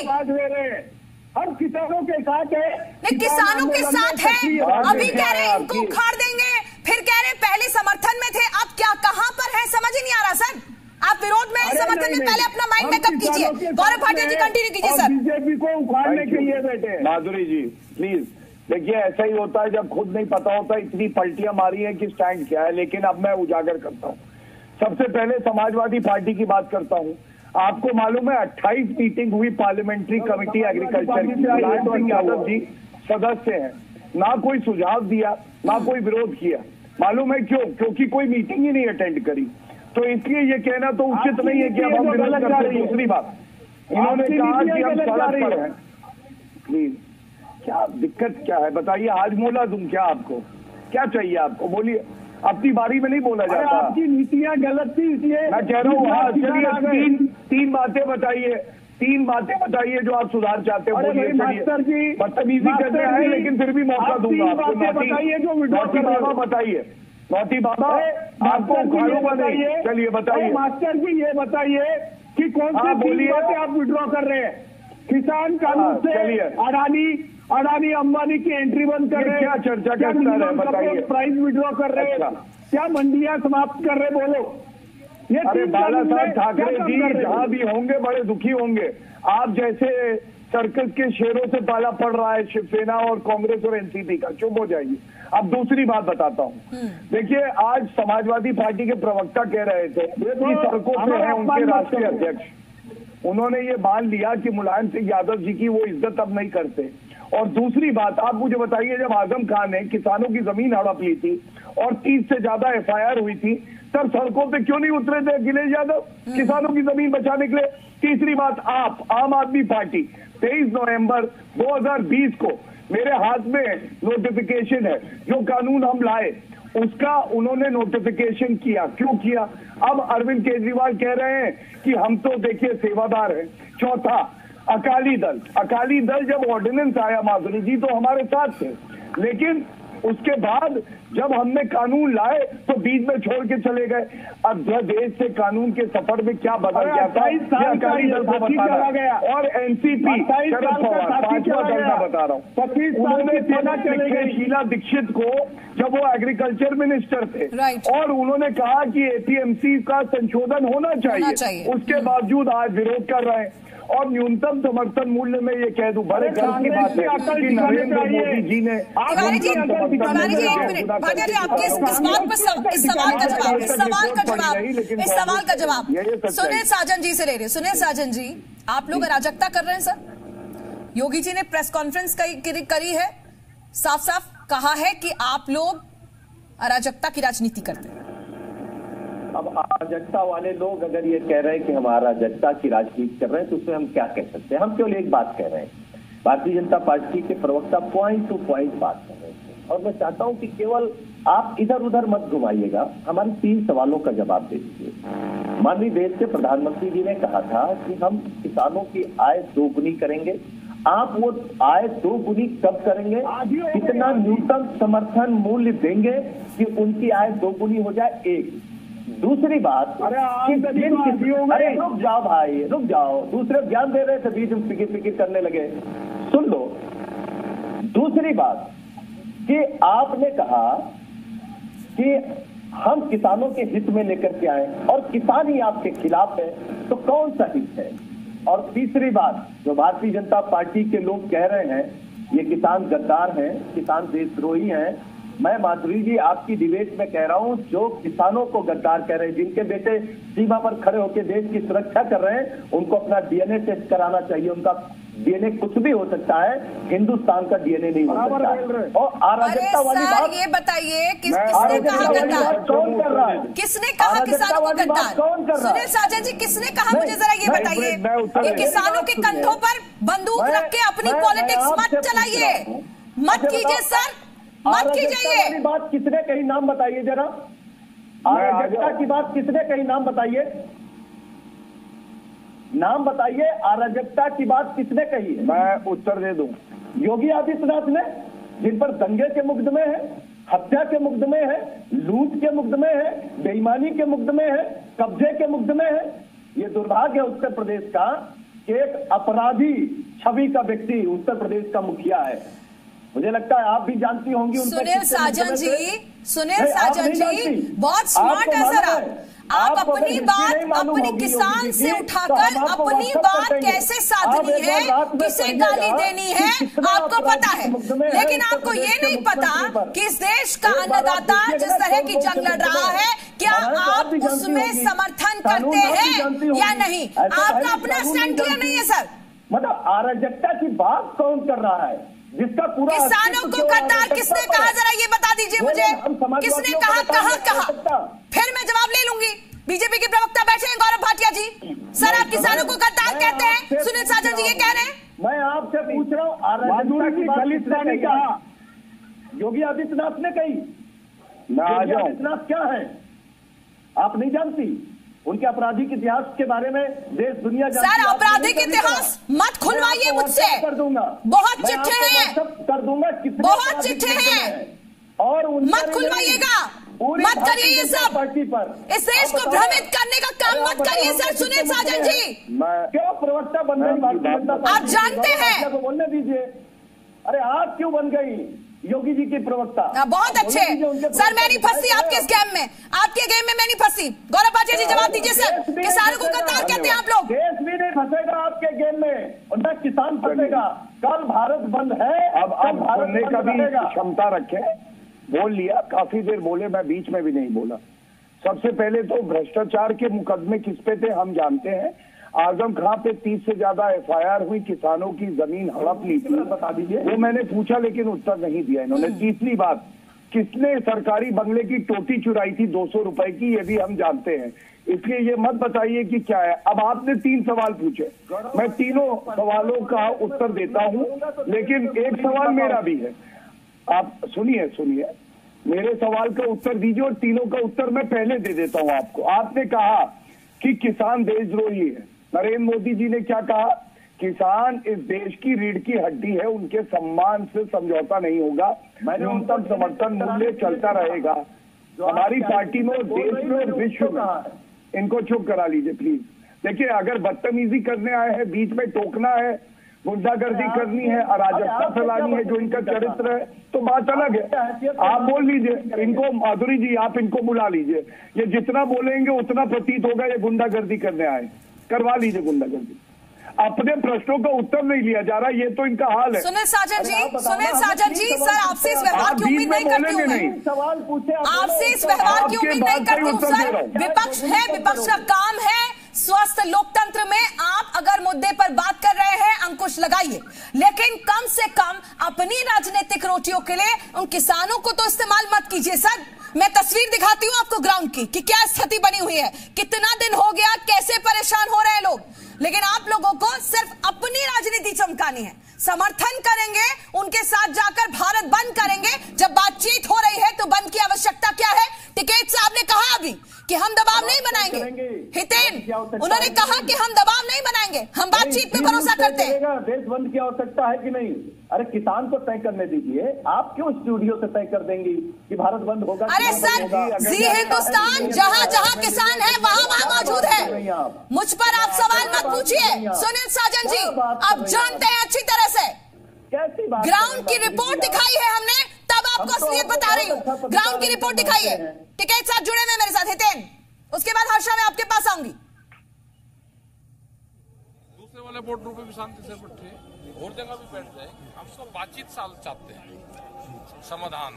हम किसानों के साथ है, नहीं किसानों के साथ है, अभी कह रहे हैं इनको उखाड़ देंगे, फिर कह रहे पहले समर्थन में थे, अब क्या कहां पर है समझ ही नहीं आ रहा सर। आप विरोध में समर्थन में, पहले अपना माइंड मेकअप कीजिए। गौरव भाटिया जी कंटिन्यू कीजिए सर। बीजेपी को उखाड़ने के लिए बैठे। माधुरी जी प्लीज देखिए, ऐसा ही होता है जब खुद नहीं पता होता, इतनी पलटियां मारी है कि स्टैंड क्या है। लेकिन अब मैं उजागर करता हूँ, सबसे पहले समाजवादी पार्टी की बात करता हूँ। आपको मालूम है अट्ठाईस मीटिंग हुई पार्लियामेंट्री कमेटी एग्रीकल्चर की, यादव जी सदस्य हैं, ना कोई सुझाव दिया ना कोई विरोध किया। मालूम है क्यों? क्योंकि कोई मीटिंग ही नहीं अटेंड करी। तो इसलिए ये कहना तो उचित नहीं है कि अब हम विरोध करते हैं। दूसरी बात, इन्होंने कहा कि हम सड़क पर हैं। प्लीज क्या दिक्कत क्या है बताइए, आज मोला दूं क्या आपको? क्या चाहिए आपको, बोलिए। अपनी बारी में नहीं बोला जाता। आपकी नीतियां गलत थी इसलिए मैं कह रहा हूँ। हाँ चलिए, तीन तीन बातें बताइए, तीन बातें बताइए जो आप सुधार चाहते हो। बोलिए, चलिए। बदतमीजी करते हैं लेकिन फिर भी मौका दूंगा आपको। नौटी बाबा बताइए, नौटी बाबा आपको उखाड़ूंगा नहीं। चलिए बताइए मास्टर जी, ये बताइए कि कौन सी तीन बातें आप विड्रॉ कर रहे हैं? किसान कानून से अडानी अडानी अंबानी की एंट्री बंद कर रहे हैं, क्या चर्चा करता है बताइए। प्राइस विड्रॉ कर रहे हैं, क्या मंडियां समाप्त कर रहे, बोलो। ये अरे बाला साहब ठाकरे जी जहाँ भी होंगे बड़े दुखी होंगे। आप जैसे सर्कस के शेरों से पाला पड़ रहा है शिवसेना और कांग्रेस और एनसीपी का, चुप हो जाइए। अब दूसरी बात बताता हूँ। देखिए, आज समाजवादी पार्टी के प्रवक्ता कह रहे थे कि सड़कों पे हैं उनके राष्ट्रीय अध्यक्ष, उन्होंने ये मान लिया कि मुलायम सिंह यादव जी की वो इज्जत अब नहीं करते। और दूसरी बात, आप मुझे बताइए, जब आजम खान ने किसानों की जमीन हड़प ली थी और तीस से ज्यादा एफ आई आर हुई थी, तब सड़कों पे क्यों नहीं उतरे थे अखिलेश यादव किसानों की जमीन बचाने के लिए? तीसरी बात, आप आम आदमी पार्टी तेईस नवंबर दो हज़ार बीस को मेरे हाथ में नोटिफिकेशन है, जो कानून हम लाए उसका उन्होंने नोटिफिकेशन किया। क्यों किया? अब अरविंद केजरीवाल कह रहे हैं कि हम तो देखिए सेवादार हैं। चौथा, अकाली दल अकाली दल जब ऑर्डिनेंस आया माधुरी जी तो हमारे साथ थे, लेकिन उसके बाद जब हमने कानून लाए तो बीच में छोड़ के चले गए। अध्यादेश से कानून के सफर में क्या बदल गया था अकाली दल को बताना गया। और एनसीपी पांचवा दल बता रहा हूँ, पच्चीस साल में पता चले गए शीला दीक्षित को जब वो एग्रीकल्चर मिनिस्टर थे और उन्होंने कहा कि एपीएमसी का संशोधन होना चाहिए, उसके बावजूद आज विरोध कर रहे हैं। और न्यूनतम समर्थन मूल्य में ये कह दूं, बड़े गर्व की बात है कि नरेंद्र मोदी जी ने तिवारी जी, तिवारी जी एक मिनट, भाटिया जी आपके इस बात पर इस सवाल का जवाब इस सवाल का जवाब इस सवाल का जवाब सुनील साजन जी से ले रहे। सुनील साजन जी, आप लोग अराजकता कर रहे हैं सर। योगी जी ने प्रेस कॉन्फ्रेंस करी है, साफ साफ कहा है कि आप लोग अराजकता की राजनीति करते हैं। अब अराजकता वाले लोग अगर ये कह रहे हैं कि हम अराजकता की राजनीति कर रहे हैं तो उसमें हम क्या कह सकते हैं। हम केवल एक बात कह रहे हैं, भारतीय जनता पार्टी के प्रवक्ता पॉइंट टू पॉइंट बात कर रहे थे और मैं चाहता हूं कि केवल आप इधर उधर मत घुमाइएगा, हमारे तीन सवालों का जवाब दे दीजिए। माननीय देश के प्रधानमंत्री जी ने कहा था कि हम किसानों की आय दोगुनी करेंगे। आप वो आय दोगुनी कब करेंगे, कितना न्यूनतम समर्थन मूल्य देंगे कि उनकी आय दोगुनी हो जाए। एक दूसरी बात, अरे अरे रुक जाओ भाई रुक जाओ, दूसरे ज्ञान दे रहे थे बीच में फिकिर फिकिर करने लगे, सुन लो। दूसरी बात कि आपने कहा कि हम किसानों के हित में लेकर के आए और किसान ही आपके खिलाफ है, तो कौन सा हित है। और तीसरी बात, जो भारतीय जनता पार्टी के लोग कह रहे हैं ये किसान गद्दार हैं, किसान देशद्रोही हैं, मैं माधुरी जी आपकी डिबेट में कह रहा हूं, जो किसानों को गद्दार कह रहे हैं, जिनके बेटे सीमा पर खड़े होकर देश की सुरक्षा कर रहे हैं, उनको अपना डीएनए टेस्ट कराना चाहिए। उनका डीएनए कुछ भी हो सकता है, हिंदुस्तान का डीएनए नहीं हो सकता। और अराजकता वाली बात ये बताइए, किस, किसने कहा गद्दार, कौन कर रहा है, किसने कहा किसानों को गद्दार, कौन कर रहा है? सुनील साजन जी किसने कहा, मुझे जरा ये बताइए। ये किसानों के कंधों पर बंदूक रख के अपनी पॉलिटिक्स मत चलाइए, मत कीजिए सर, मत कीजिए। बात किसने कही, नाम बताइए जरा। अराजकता की बात किसने कही, नाम बताइए, नाम बताइए। अराजकता की बात किसने कही है, मैं उत्तर दे दूं। योगी आदित्यनाथ ने, जिन पर दंगे के मुकदमे हैं, हत्या के मुकदमे हैं, लूट के मुकदमे हैं, बेईमानी के मुकदमे हैं, कब्जे के मुकदमे हैं। ये दुर्भाग्य है उत्तर प्रदेश का कि एक अपराधी छवि का व्यक्ति उत्तर प्रदेश का मुखिया है। मुझे लगता है आप भी जानती होंगी। सुनील साजन जी, सुनील साजन जी बहुत स्मार्ट है सर आप। आप अपनी बात अपनी किसान से उठाकर अपनी बात कैसे साधनी है, किसे गाली देनी है, आपको पता है। लेकिन आपको ये नहीं पता कि इस देश का अन्नदाता जिस तरह की जंग लड़ रहा है, क्या आप उसमें समर्थन करते हैं या नहीं। आपका अपना स्टैंड क्लियर नहीं है सर। मतलब अराजकता की बात कौन कर रहा है, जिसका पूरा किसानों को गद्दार किसने कहा, जरा ये बता दीजिए मुझे, किसने कहा, कहां कहा, फिर मैं जवाब ले लूंगी। बीजेपी के प्रवक्ता बैठे हैं गौरव भाटिया जी, सर आप किसानों को गद्दार कहते हैं, सुनील साजन जी ये कह रहे हैं। मैं आपसे पूछ रहा हूँ, अराजकता की बात किसने कहा, योगी आदित्यनाथ ने कही। योगी आदित्यनाथ क्या है आप नहीं जानती, उनके आपराधिक इतिहास के बारे में देश दुनिया जानती। सर आपराधिक इतिहास मत खुलवाइए मुझसे, कर दूंगा, बहुत चिट्ठे हैं, कर दूंगा, बहुत चिट्ठे हैं, और मत खुलवाइएगा, मत करिए ये सब, इस देश को भ्रमित करने का काम मत करिए सर। सुनील साजन जी क्यों प्रवक्ता बन गई, आप जानते हैं, बोलने दीजिए। अरे आप क्यों बन गई योगी जी की प्रवक्ता। बहुत अच्छे सर, मैं नहीं फंसी आपके इस गेम में, आपके गेम में मैं नहीं फंसी। गौरव भाटिया जी जवाब दीजिए सर, किसानों को गद्दार कहते हैं आप लोग। देश भी नहीं फंसेगा आपके गेम में, और न किसान फंसेगा। कल भारत बंद है, अब अब बोलने का भी क्षमता रखे। बोल लिया, काफी देर बोले, मैं बीच में भी नहीं बोला। सबसे पहले तो भ्रष्टाचार के मुकदमे किस पे थे हम जानते हैं। आजम खां पे तीस से ज्यादा एफआईआर हुई, किसानों की जमीन हड़प ली थी, बता दीजिए। वो मैंने पूछा लेकिन उत्तर नहीं दिया इन्होंने। तीसरी बात, किसने सरकारी बंगले की टोटी चुराई थी दो सौ रुपए की, ये भी हम जानते हैं। इसलिए ये मत बताइए कि क्या है। अब आपने तीन सवाल पूछे, मैं तीनों सवालों का उत्तर देता हूँ, लेकिन एक सवाल मेरा भी है। आप सुनिए सुनिए मेरे सवाल का उत्तर दीजिए, और तीनों का उत्तर मैं पहले दे देता हूँ आपको। आपने कहा कि किसान देशद्रोही है। नरेंद्र मोदी जी ने क्या कहा किसान इस देश की रीढ़ की हड्डी है, उनके सम्मान से समझौता नहीं होगा। न्यूनतम समर्थन मूल्य चलता रहेगा हमारी पार्टी में, देश में और विश्व में। इनको चुप करा लीजिए प्लीज। देखिए, अगर बदतमीजी करने आए हैं, बीच में टोकना है, गुंडागर्दी करनी है, अराजकता फैलानी है, जो इनका चरित्र है, तो बात अलग है। आप बोल लीजिए इनको, माधुरी जी आप इनको बुला लीजिए। ये जितना बोलेंगे उतना प्रतीत होगा ये गुंडागर्दी करने आए। करवा लीजिए गुंडागर्दी। अपने प्रश्नों का उत्तर नहीं लिया जा रहा, ये तो इनका हाल है। सुनील साजन जी, सुनील साजन जी, सर आपसे इस व्यवहार की उम्मीद नहीं करती हूँ मैं। सवाल पूछे आपसे इस व्यवहार की उम्मीद नहीं करती हूँ सर। विपक्ष है, विपक्ष का काम है स्वस्थ लोकतंत्र में आप अगर मुद्दे पर बात कर रहे हैं अंकुश लगाइए, लेकिन कम से कम अपनी राजनीतिक रोटियों के लिए उन किसानों को तो इस्तेमाल मत कीजिए। सर मैं तस्वीर दिखाती हूँ आपको ग्राउंड की कि क्या स्थिति बनी हुई है, कितना दिन हो गया, कैसे परेशान हो रहे हैं लोग, लेकिन आप लोगों को सिर्फ अपनी राजनीति चमकानी है। समर्थन करेंगे, उनके साथ जाकर भारत बंद करेंगे। जब बातचीत हो रही है तो बंद की आवश्यकता क्या है? टिकैत साहब ने कहा अभी कि हम दबाव नहीं बनाएंगे। हितेन, उन्होंने कहा कि हम दबाव नहीं बनाएंगे, हम बातचीत पे भरोसा करते हैं। देश बंद की आवश्यकता है कि नहीं? अरे किसान को तय करने दीजिए, आप क्यों स्टूडियो से तय कर देंगी कि भारत बंद होगा? अरे सर, जी हिंदुस्तान जहां जहां किसान है वहां वहां मौजूद है। मुझ पर आप सवाल मत पूछिए सुनील साजन जी, आप जानते हैं अच्छी तरह से। ग्राउंड की रिपोर्ट दिखाई है हमने, तब आपको असलियत बता रही हूँ। ग्राउंड की रिपोर्ट दिखाई है। टिकैत साहब जुड़े हुए मेरे साथ, हितेन, उसके बाद हर्षा मैं आपके पास आऊंगी। दूसरे वाले बोर्ड पे भी शांति से बैठे और जगह भी बैठ जाए। हम सब बातचीत साल चाहते हैं, समाधान।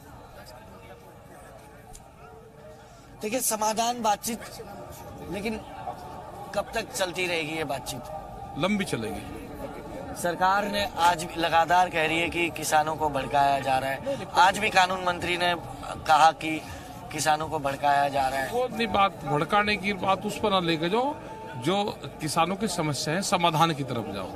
देखिए समाधान बातचीत, लेकिन कब तक चलती रहेगी ये बातचीत? लंबी चलेगी। सरकार ने आज भी लगातार कह रही है कि किसानों को भड़काया जा रहा है। आज भी कानून मंत्री ने कहा कि किसानों को भड़काया जा रहा है। वो नहीं, बात भड़काने की बात उस पर ना लेके जाओ, जो किसानों की समस्या है समाधान की तरफ जाओ।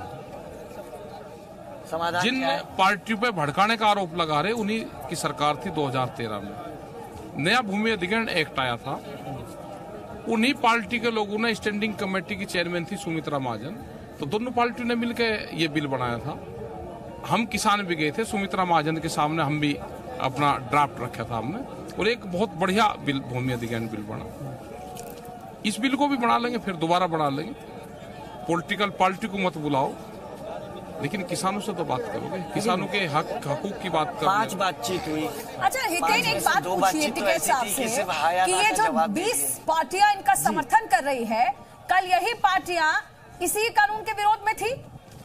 समाधान जिन पार्टियों पे भड़काने का आरोप लगा रहे उन्हीं की सरकार थी दो हज़ार तेरह में। नया भूमि अधिग्रहण एक्ट आया था, उन्हीं पार्टी के लोगों ने, स्टैंडिंग कमेटी की चेयरमैन थी सुमित्रा महाजन, तो दोनों पार्टियों ने मिलकर ये बिल बनाया था। हम किसान भी गए थे, सुमित्रा महाजन के सामने हम भी अपना ड्राफ्ट रखा था हमने, और एक बहुत बढ़िया बिल, भूमि अधिग्रहण बिल बना। इस बिल को भी बना लेंगे, फिर दोबारा बना लेंगे। पॉलिटिकल पार्टी को मत बुलाओ, लेकिन किसानों से तो बात करोगे, किसानों के हक हकूक की बात करोगे। पांच बातचीत हुई। अच्छा हितेन, एक बात पूछिए टिकैत साहब से कि ये जो बीस पार्टियां इनका समर्थन कर रही है, कल यही पार्टियां इसी कानून के विरोध में थी।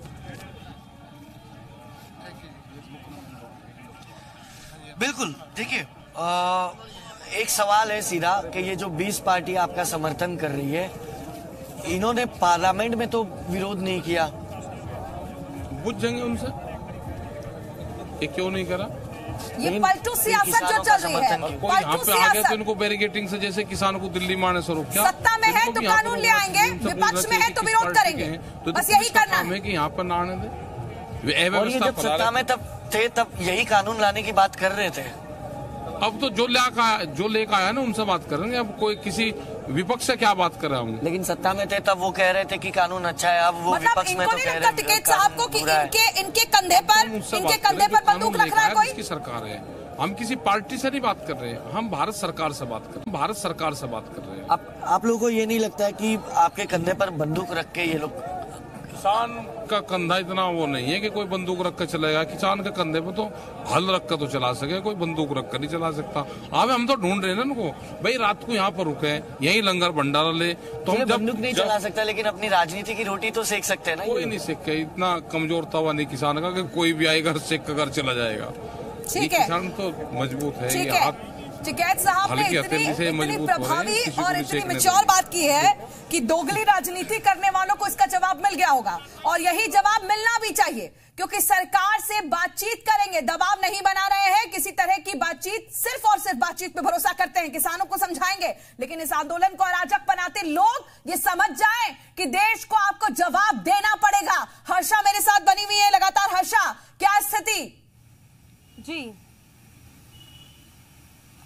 बिल्कुल। देखिए, एक सवाल है सीधा कि ये जो बीस पार्टी आपका समर्थन कर रही है, इन्होंने पार्लियामेंट में तो विरोध नहीं किया। बुझ जाएंगे उनसे, ये क्यों नहीं करा? ये पलटू सियासत जो चल रही है, कोई यहाँ पे आ गया तो इनको बैरिकेटिंग से जैसे किसानों को दिल्ली में आने से रोक। क्या सत्ता में है तो कानून ले आएंगे, विपक्ष में है तो विरोध करेंगे, बस यही करना है कि यहाँ पर ना आने दे। और ये जब सत्ता में तब थे तब यही कानून लाने की बात कर रहे थे। अब तो जो लेकर जो लेकर आया ना उनसे बात करेंगे। अब कोई किसी विपक्ष से क्या बात कर रहा हूँ? लेकिन सत्ता में थे तब वो कह रहे थे कि कानून अच्छा है, अब वो विपक्ष में तो कह रहे हैं टिकैत साहब को कि इनके इनके कंधे पर इनके कंधे पर बंदूक रख रहा है कोई। इसकी सरकार है, हम किसी पार्टी से नहीं बात कर रहे हैं, हम भारत सरकार से बात कर रहे हैं, भारत सरकार से बात कर रहे हैं। आप आप लोगों को ये नहीं लगता है कि आपके कंधे पर बंदूक रख के ये लोग? किसान का कंधा इतना वो नहीं है कि कोई बंदूक रख कर चलेगा। किसान के कंधे पे तो हल रख कर तो चला सके, कोई बंदूक रख कर नहीं चला सकता। अब हम तो ढूंढ रहे हैं ना उनको, भाई रात को यहाँ पर रुके, यही लंगर भंडारा ले, तो हम जब बंदूक नहीं चला सकता, लेकिन अपनी राजनीति की रोटी तो सेक सकते हैं ना। कोई नहीं सेक के, इतना कमजोर तवा नहीं किसान का कि कोई भी आएगा सेक कर चला जाएगा। ठीक है, किसान तो मजबूत है, ये हाथ। टिकैत साहब ने इतनी, इतनी प्रभावी और इतनी मैच्योर बात की है कि दोगली राजनीति करने वालों को इसका जवाब मिल गया होगा, और यही जवाब मिलना भी चाहिए, क्योंकि सरकार से बातचीत करेंगे, दबाव नहीं बना रहे हैं किसी तरह की बातचीत, सिर्फ और सिर्फ बातचीत पे भरोसा करते हैं, किसानों को समझाएंगे। लेकिन इस आंदोलन को अराजक बनाते लोग ये समझ जाएं कि देश को आपको जवाब देना पड़ेगा। हर्षा मेरे साथ बनी हुई है लगातार। हर्षा, क्या स्थिति? जी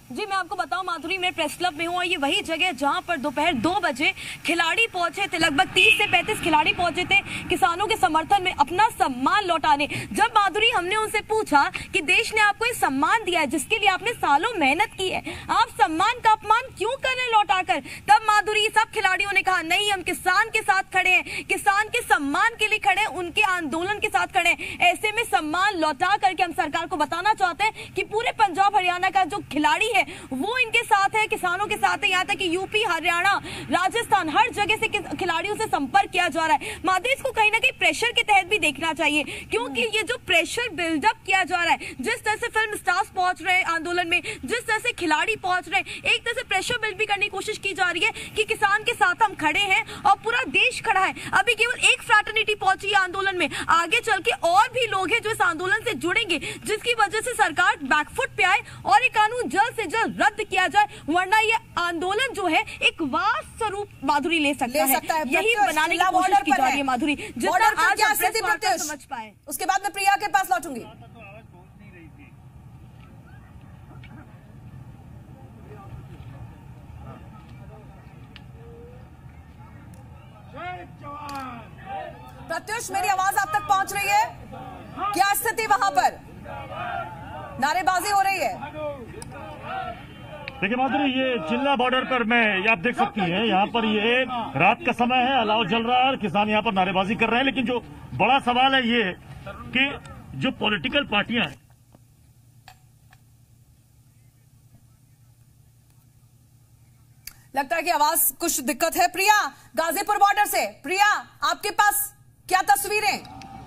जी मैं आपको बताऊं माधुरी, मैं प्रेस क्लब में हूँ और ये वही जगह जहाँ पर दोपहर दो बजे खिलाड़ी पहुंचे थे, लगभग तीस से पैंतीस खिलाड़ी पहुंचे थे किसानों के समर्थन में अपना सम्मान लौटाने। जब माधुरी हमने उनसे पूछा कि देश ने आपको ये सम्मान दिया है जिसके लिए आपने सालों मेहनत की है, आप सम्मान का अपमान क्यों कर रहे लौटाकर, तब माधुरी सब खिलाड़ियों ने कहा नहीं, हम किसान के साथ खड़े हैं, किसान के सम्मान के लिए खड़े हैं, उनके आंदोलन के साथ खड़े हैं। ऐसे में सम्मान लौटा करके हम सरकार को बताना चाहते हैं कि पूरे पंजाब हरियाणा का जो खिलाड़ी है वो इनके साथ है, किसानों के साथ है। यहाँ तक कि यूपी, हरियाणा, राजस्थान, हर जगह से खिलाड़ियों से संपर्क किया जा रहा है। माधुरी, इसको कहीं ना कहीं प्रेशर के तहत भी देखना चाहिए, क्योंकि ये जो प्रेशर बिल्डअप किया जा रहा है, जिस तरह से फिल्म स्टार्स पहुंच रहे हैं आंदोलन में, जिस तरह से खिलाड़ी पहुंच रहे हैं, एक तरह से प्रेशर बिल्ड भी करने की कोशिश की जा रही है कि किसान के साथ हम खड़े हैं और पूरा देश खड़ा है। अभी केवल एक फ्रैटर्निटी पहुंची है आंदोलन में, आगे चल के और भी लोग हैं जो इस आंदोलन से जुड़ेंगे, जिसकी वजह से सरकार बैकफुट पे आए और ये कानून जल्द से जल्द रद्द किया जाए, वरना ये आंदोलन जो है एक वास्ट स्वरूप माधुरी ले सकता, ले सकता है। यही बनाने की कोशिश की जा रही है माधुरी, जितना आज हम प्रेस वार्ता समझ पाए। उसके बाद मैं प्रिया के पास लौटूंगी। प्रत्युष, मेरी आवाज आप तक पहुंच रही है? क्या स्थिति वहां पर? नारेबाजी हो रही है। देखिए माधुरी, ये चिल्ला बॉर्डर पर मैं आप देख सकती हैं, यहाँ पर ये रात का समय है, अलाव जल रहा है और किसान यहाँ पर नारेबाजी कर रहे हैं। लेकिन जो बड़ा सवाल है ये कि जो पॉलिटिकल पार्टियां हैं, लगता है कि आवाज कुछ दिक्कत है। प्रिया, गाजीपुर बॉर्डर से, प्रिया आपके पास क्या तस्वीरें?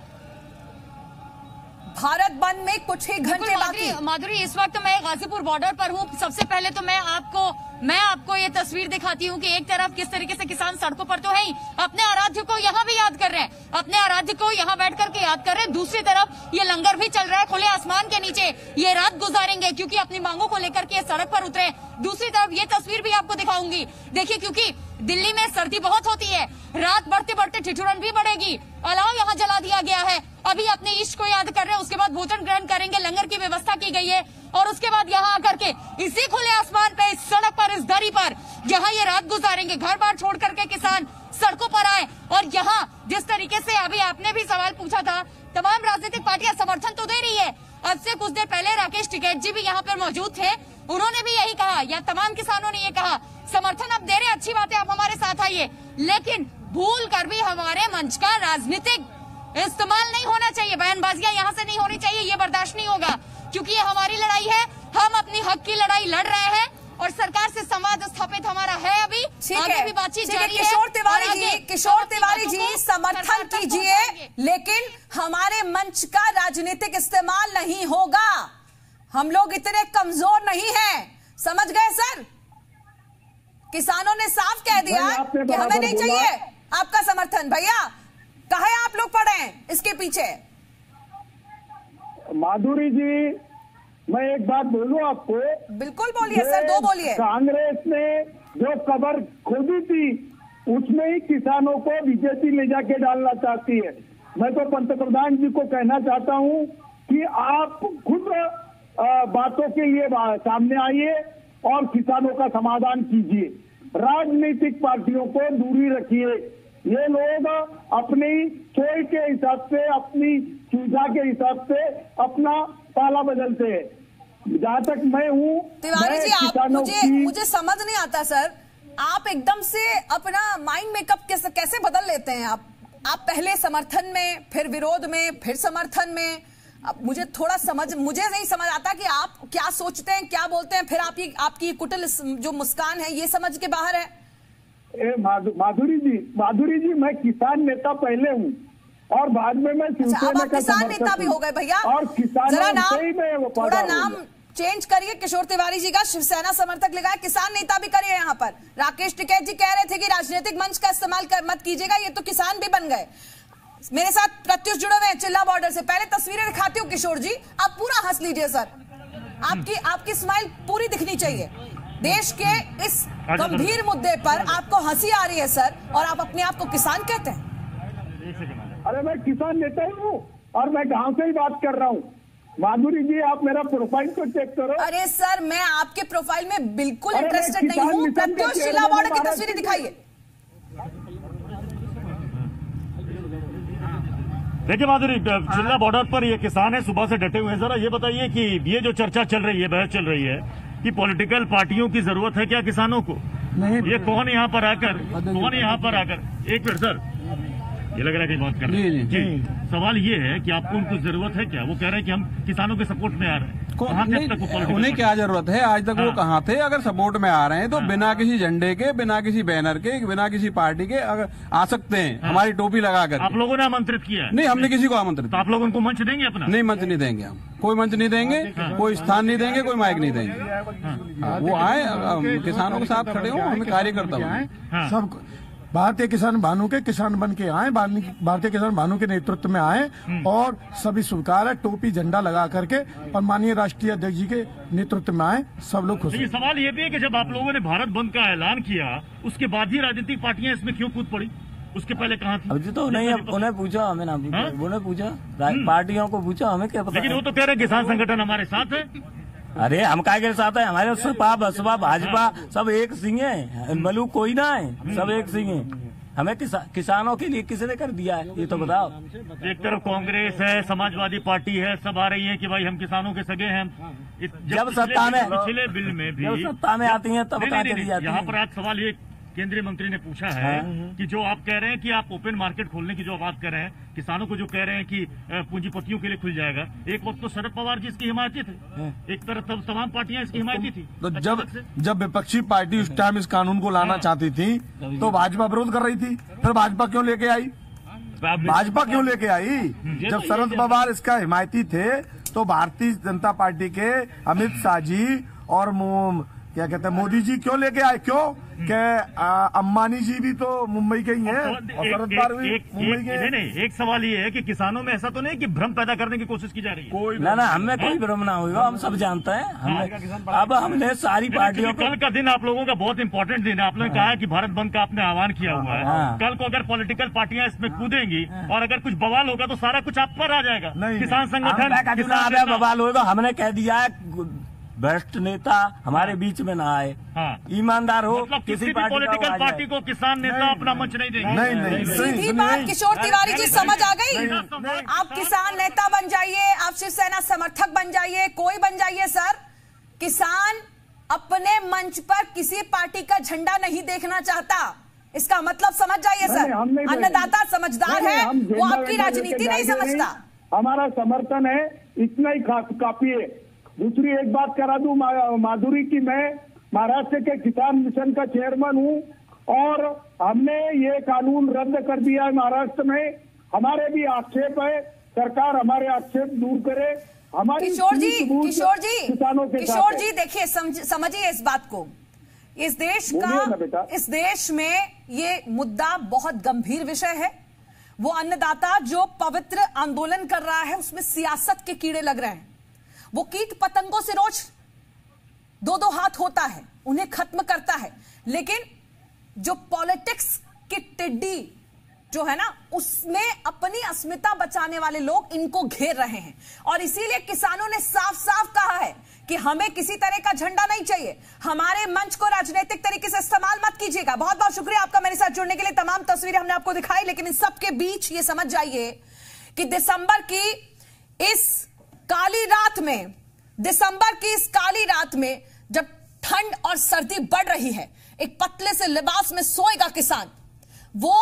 भारत बंद में कुछ ही घंटे बाकी। माधुरी, इस वक्त मैं गाजीपुर बॉर्डर पर हूँ। सबसे पहले तो मैं आपको मैं आपको ये तस्वीर दिखाती हूँ कि एक तरफ किस तरीके से किसान सड़कों पर तो है ही, अपने आराध्य को यहाँ भी याद कर रहे हैं, अपने आराध्य को यहाँ बैठ करके याद कर रहे हैं। दूसरी तरफ ये लंगर भी चल रहा है, खुले आसमान के नीचे ये रात गुजारेंगे क्योंकि अपनी मांगों को लेकर के सड़क पर उतरे। दूसरी तरफ ये तस्वीर भी आपको दिखाऊंगी, देखिए, क्योंकि दिल्ली में सर्दी बहुत होती है, रात बढ़ते बढ़ते ठिठुरन भी बढ़ेगी। अलाव यहाँ जला दिया गया है, अभी अपने इष्ट को याद कर रहे हैं, उसके बाद भोजन ग्रहण करेंगे, लंगर की व्यवस्था की गई है और उसके बाद यहाँ आकर के इसी खुले आसमान पे, इस सड़क पर, इस दरी पर जहाँ ये रात गुजारेंगे, घर बार छोड़ करके किसान सड़कों पर आए। और यहाँ जिस तरीके से अभी आपने भी सवाल पूछा था, तमाम राजनीतिक पार्टियां समर्थन तो दे रही है। अब से कुछ देर पहले राकेश टिकैत जी भी यहाँ पर मौजूद थे, उन्होंने भी यही कहा, या तमाम किसानों ने ये कहा, समर्थन अब दे रहे, अच्छी बात है, आप हमारे साथ आइए, लेकिन भूल कर भी हमारे मंच का राजनीतिक इस्तेमाल नहीं होना चाहिए, बयानबाजियां यहाँ से नहीं होनी चाहिए, ये बर्दाश्त नहीं होगा, क्योंकि ये हमारी लड़ाई है, हम अपनी हक की लड़ाई लड़ रहे हैं और सरकार से संवाद स्थापित हमारा है। अभी आगे भी बातचीत जारी है। किशोर तिवारी जी, किशोर तिवारी जी, समर्थन कीजिए, लेकिन हमारे मंच का राजनीतिक इस्तेमाल नहीं होगा। हम लोग इतने कमजोर नहीं हैं, समझ गए सर? किसानों ने साफ कह दिया कि हमें नहीं चाहिए आपका समर्थन। भैया, कहे आप लोग पड़े हैं इसके पीछे? माधुरी जी, मैं एक बात बोलूं आपको। बिल्कुल बोलिए सर, दो बोलिए। कांग्रेस ने जो कबर खोदी थी उसमें ही किसानों को बीजेपी ले जाके डालना चाहती है। मैं तो पंतप्रधान जी को कहना चाहता हूं कि आप खुद बातों के लिए सामने आइए और किसानों का समाधान कीजिए। राजनीतिक पार्टियों को दूरी रखिए। ये लोग अपनी सोच के हिसाब से, अपनी सुविधा के हिसाब से अपना ताला बदलते हैं। जहाँ तक मैं हूँ, तिवारी जी, आप मुझे मुझे समझ नहीं आता सर, आप एकदम से अपना माइंड मेकअप कैसे कैसे बदल लेते हैं? आप आप पहले समर्थन में, फिर विरोध में, फिर समर्थन में। अब मुझे थोड़ा समझ मुझे नहीं समझ आता कि आप क्या सोचते हैं, क्या बोलते हैं, फिर आपकी आपकी कुटिल जो मुस्कान है ये समझ के बाहर है। ए माधुरी जी, माधुरी जी, मैं किसान नेता पहले हूँ और बाद में मैं अच्छा, अब आप किसान नेता भी हो गए भैया। और जरा नाम थोड़ा नाम चेंज करिए। किशोर तिवारी जी का शिवसेना समर्थक लिखा है, किसान नेता भी करिए यहाँ पर। राकेश टिकैत जी कह रहे थे कि राजनीतिक मंच का इस्तेमाल कर, मत कीजिएगा, ये तो किसान भी बन गए। मेरे साथ प्रत्युष जुड़े हुए हैं चिल्ला बॉर्डर से। पहले तस्वीरें दिखाती हूँ किशोर जी, आप पूरा हंस लीजिए सर, आपकी आपकी स्माइल पूरी दिखनी चाहिए। देश के इस गंभीर मुद्दे पर आपको हंसी आ रही है सर, और आप अपने आप को किसान कहते हैं। अरे मैं किसान नेता ही हूँ और मैं गांव से ही बात कर रहा हूँ। माधुरी जी, आप मेरा प्रोफाइल को चेक करो। अरे सर, मैं आपके प्रोफाइल में बिल्कुल अरे इंटरेस्टेड नहीं हूँ। प्रत्युष जिला बॉर्डर की तस्वीरें दिखाइए। देखिए माधुरी, जिला बॉर्डर पर ये किसान है, सुबह से डटे हुए हैं। जरा ये बताइए कि ये जो चर्चा चल रही है, बहस चल रही है कि पॉलिटिकल पार्टियों की जरूरत है क्या किसानों को? नहीं, ये कौन यहाँ पर आकर कौन यहाँ पर आकर एक मिनट सर, ये लग रहा है कि बात कर रहे हैं जी। सवाल ये है कि आपको उनको जरूरत है क्या? वो कह रहे हैं कि हम किसानों के सपोर्ट में आ रहे हैं। कहाँ तक उन्हें क्या जरूरत है? आज तक हाँ। वो कहाँ थे? अगर सपोर्ट में आ रहे हैं तो हाँ। बिना किसी झंडे के, बिना किसी बैनर के, बिना किसी पार्टी के अगर आ सकते हैं हाँ। हमारी टोपी लगाकर। आप लोगों ने आमंत्रित किया है? नहीं, हमने किसी को आमंत्रित। तो आप लोग उनको मंच देंगे अपना? नहीं, मंच नहीं देंगे हम। कोई मंच नहीं देंगे, कोई स्थान नहीं देंगे, कोई माइक नहीं देंगे। वो आए, किसानों के साथ खड़े हो, हमें कार्यकर्ता हूँ सब। भारतीय किसान भानु के किसान बन के आए, भारतीय किसान भानु के नेतृत्व में आए और सभी स्वीकार है, टोपी झंडा लगा करके और माननीय राष्ट्रीय अध्यक्ष जी के नेतृत्व में आए, सब लोग खुश। सवाल ये भी है कि जब आप लोगों ने भारत बंद का ऐलान किया, उसके बाद ही राजनीतिक पार्टियां इसमें क्यों कूद पड़ी? उसके पहले कहाँ थी? अभी तो नहीं, उन्हें पूछा, हमें ना पूछा, उन्हें पूछा, पार्टियों को पूछा, हमें क्या पता। लेकिन वो तो कह रहे किसान संगठन हमारे साथ है। अरे हम काय के साथ है? हमारे सपा बसपा भाजपा सब एक सिंह है, मलूक कोई ना है, सब एक सिंह है। हमें किसा, किसानों के लिए किसने कर दिया है ये तो बताओ। एक तरफ कांग्रेस है, समाजवादी पार्टी है, सब आ रही है कि भाई हम किसानों के सगे हैं। जब सत्ता में, पिछले बिल में भी जब सत्ता में आती हैं तब कहाँ चली जाती हैं। यहाँ पर आज सवाल ये केंद्रीय मंत्री ने पूछा है कि जो आप कह रहे हैं कि आप ओपन मार्केट खोलने की जो बात कर रहे हैं, किसानों को जो कह रहे हैं कि पूंजीपतियों के लिए खुल जाएगा, एक वक्त तो शरद पवार जी इसकी हिमायती थे, एक तरफ तब तमाम पार्टियां इसकी हिमायती थी। तो जब जब विपक्षी पार्टी उस टाइम इस कानून को लाना चाहती थी तो भाजपा विरोध कर रही थी, फिर भाजपा क्यों लेके आई? भाजपा क्यों लेके आई? जब शरद पवार इसका हिमायती थे तो भारतीय जनता पार्टी के अमित शाह जी और क्या कहते हैं मोदी जी क्यों लेके आए? क्यों कि अंबानी जी भी तो मुंबई के ही हैं और शरद पवार भी मुंबई के। नहीं नहीं, एक सवाल ये है कि किसानों में ऐसा तो नहीं कि भ्रम पैदा करने की कोशिश की जा रही है? कोई ना ना, हमें कोई भ्रम ना होगा, हम सब जानते हैं। हमने अब हमने सारी पार्टियों कल का दिन आप लोगों का बहुत इंपॉर्टेंट दिन है। आप लोगों ने कहा है कि भारत बंद का आपने आह्वान किया हुआ है। कल को अगर पॉलिटिकल पार्टियां इसमें कूदेंगी और अगर कुछ बवाल होगा तो सारा कुछ आप पर आ जाएगा। किसान संगठन बवाल होगा, हमने कह दिया है भ्रष्ट नेता हमारे बीच में ना आए, हाँ। ईमानदार हो, मतलब किसी, किसी पॉलिटिकल पार्टी को किसान नेता अपना मंच नहीं देंगे। नहीं नहीं, सीधी बात किशोर तिवारी जी समझ आ गई। आप किसान नेता बन जाइए, आप शिवसेना समर्थक बन जाइए, कोई बन जाइए सर, किसान अपने मंच पर किसी पार्टी का झंडा नहीं देखना चाहता। इसका मतलब समझ जाइए सर, अन्नदाता समझदार है, वो आपकी राजनीति नहीं समझता। हमारा समर्थन है, इतना ही काफी है। दूसरी एक बात करा दूं माधुरी की, मैं महाराष्ट्र के किसान मिशन का चेयरमैन हूं और हमने ये कानून रद्द कर दिया है महाराष्ट्र में। हमारे भी आक्षेप है, सरकार हमारे आक्षेप दूर करे। हमारी किशोर जी किशोर जी किशोर जी देखिए, समझिए इस बात को। इस देश का इस देश में ये मुद्दा बहुत गंभीर विषय है। वो अन्नदाता जो पवित्र आंदोलन कर रहा है उसमें सियासत के कीड़े लग रहे हैं। वो कीट पतंगों से रोज दो दो हाथ होता है, उन्हें खत्म करता है, लेकिन जो पॉलिटिक्स की टिड्डी जो है ना, उसमें अपनी अस्मिता बचाने वाले लोग इनको घेर रहे हैं। और इसीलिए किसानों ने साफ साफ कहा है कि हमें किसी तरह का झंडा नहीं चाहिए, हमारे मंच को राजनीतिक तरीके से इस्तेमाल मत कीजिएगा। बहुत बहुत शुक्रिया आपका मेरे साथ जुड़ने के लिए। तमाम तस्वीरें हमने आपको दिखाई, लेकिन इन सबके बीच ये समझ जाइए कि दिसंबर की इस काली रात में दिसंबर की इस काली रात में जब ठंड और सर्दी बढ़ रही है, एक पतले से लिबास में सोएगा किसान। वो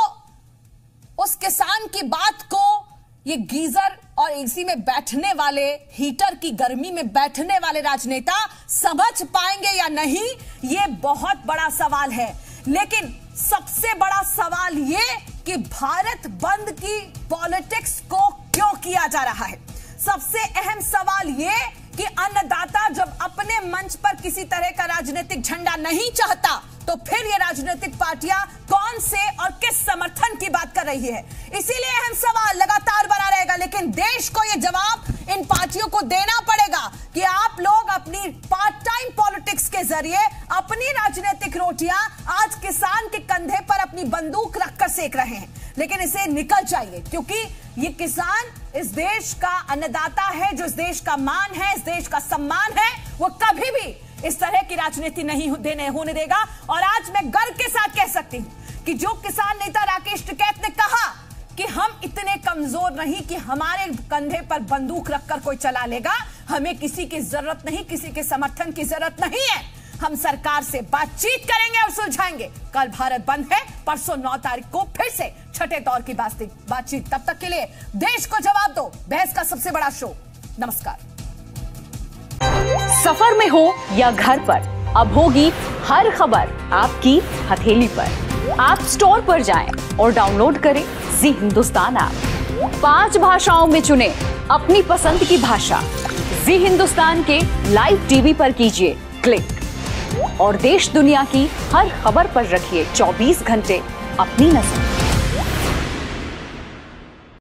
उस किसान की बात को ये गीजर और एसी में बैठने वाले, हीटर की गर्मी में बैठने वाले राजनेता समझ पाएंगे या नहीं, ये बहुत बड़ा सवाल है। लेकिन सबसे बड़ा सवाल ये कि भारत बंद की पॉलिटिक्स को क्यों किया जा रहा है। सबसे अहम सवाल ये कि अन्नदाता जब अपने मंच पर किसी तरह का राजनीतिक झंडा नहीं चाहता तो फिर ये राजनीतिक पार्टियां कौन से और किस समर्थन की बात कर रही है। इसीलिए अहम सवाल लगातार बना रहेगा, लेकिन देश को ये जवाब इन पार्टियों को देना पड़ेगा कि आप लोग अपनी पार्ट टाइम पॉलिटिक्स के जरिए अपनी राजनीतिक रोटियां आज किसान के कंधे पर अपनी बंदूक रखकर सेक रहे हैं। लेकिन इसे निकल चाहिए, क्योंकि ये किसान इस देश का अन्नदाता है, जो इस देश का मान है, इस देश का सम्मान है। वो कभी भी इस तरह की राजनीति नहीं देने होने देगा। और आज मैं गर्व के साथ कह सकती हूं कि जो किसान नेता राकेश टिकैत ने कहा कि हम इतने कमजोर नहीं कि हमारे कंधे पर बंदूक रखकर कोई चला लेगा, हमें किसी की जरूरत नहीं, किसी के समर्थन की जरूरत नहीं है, हम सरकार से बातचीत करेंगे और सुलझाएंगे। कल भारत बंद है, परसों नौ तारीख को फिर से छठे दौर की बातचीत। तब तक के लिए देश को जवाब दो, बहस का सबसे बड़ा शो। नमस्कार। सफर में हो या घर पर, अब होगी हर खबर आपकी हथेली पर। आप स्टोर पर जाएं और डाउनलोड करें जी हिंदुस्तान ऐप। पांच भाषाओं में चुने अपनी पसंद की भाषा। जी हिंदुस्तान के लाइव टीवी पर कीजिए क्लिक और देश दुनिया की हर खबर पर रखिए चौबीस घंटे अपनी नजर।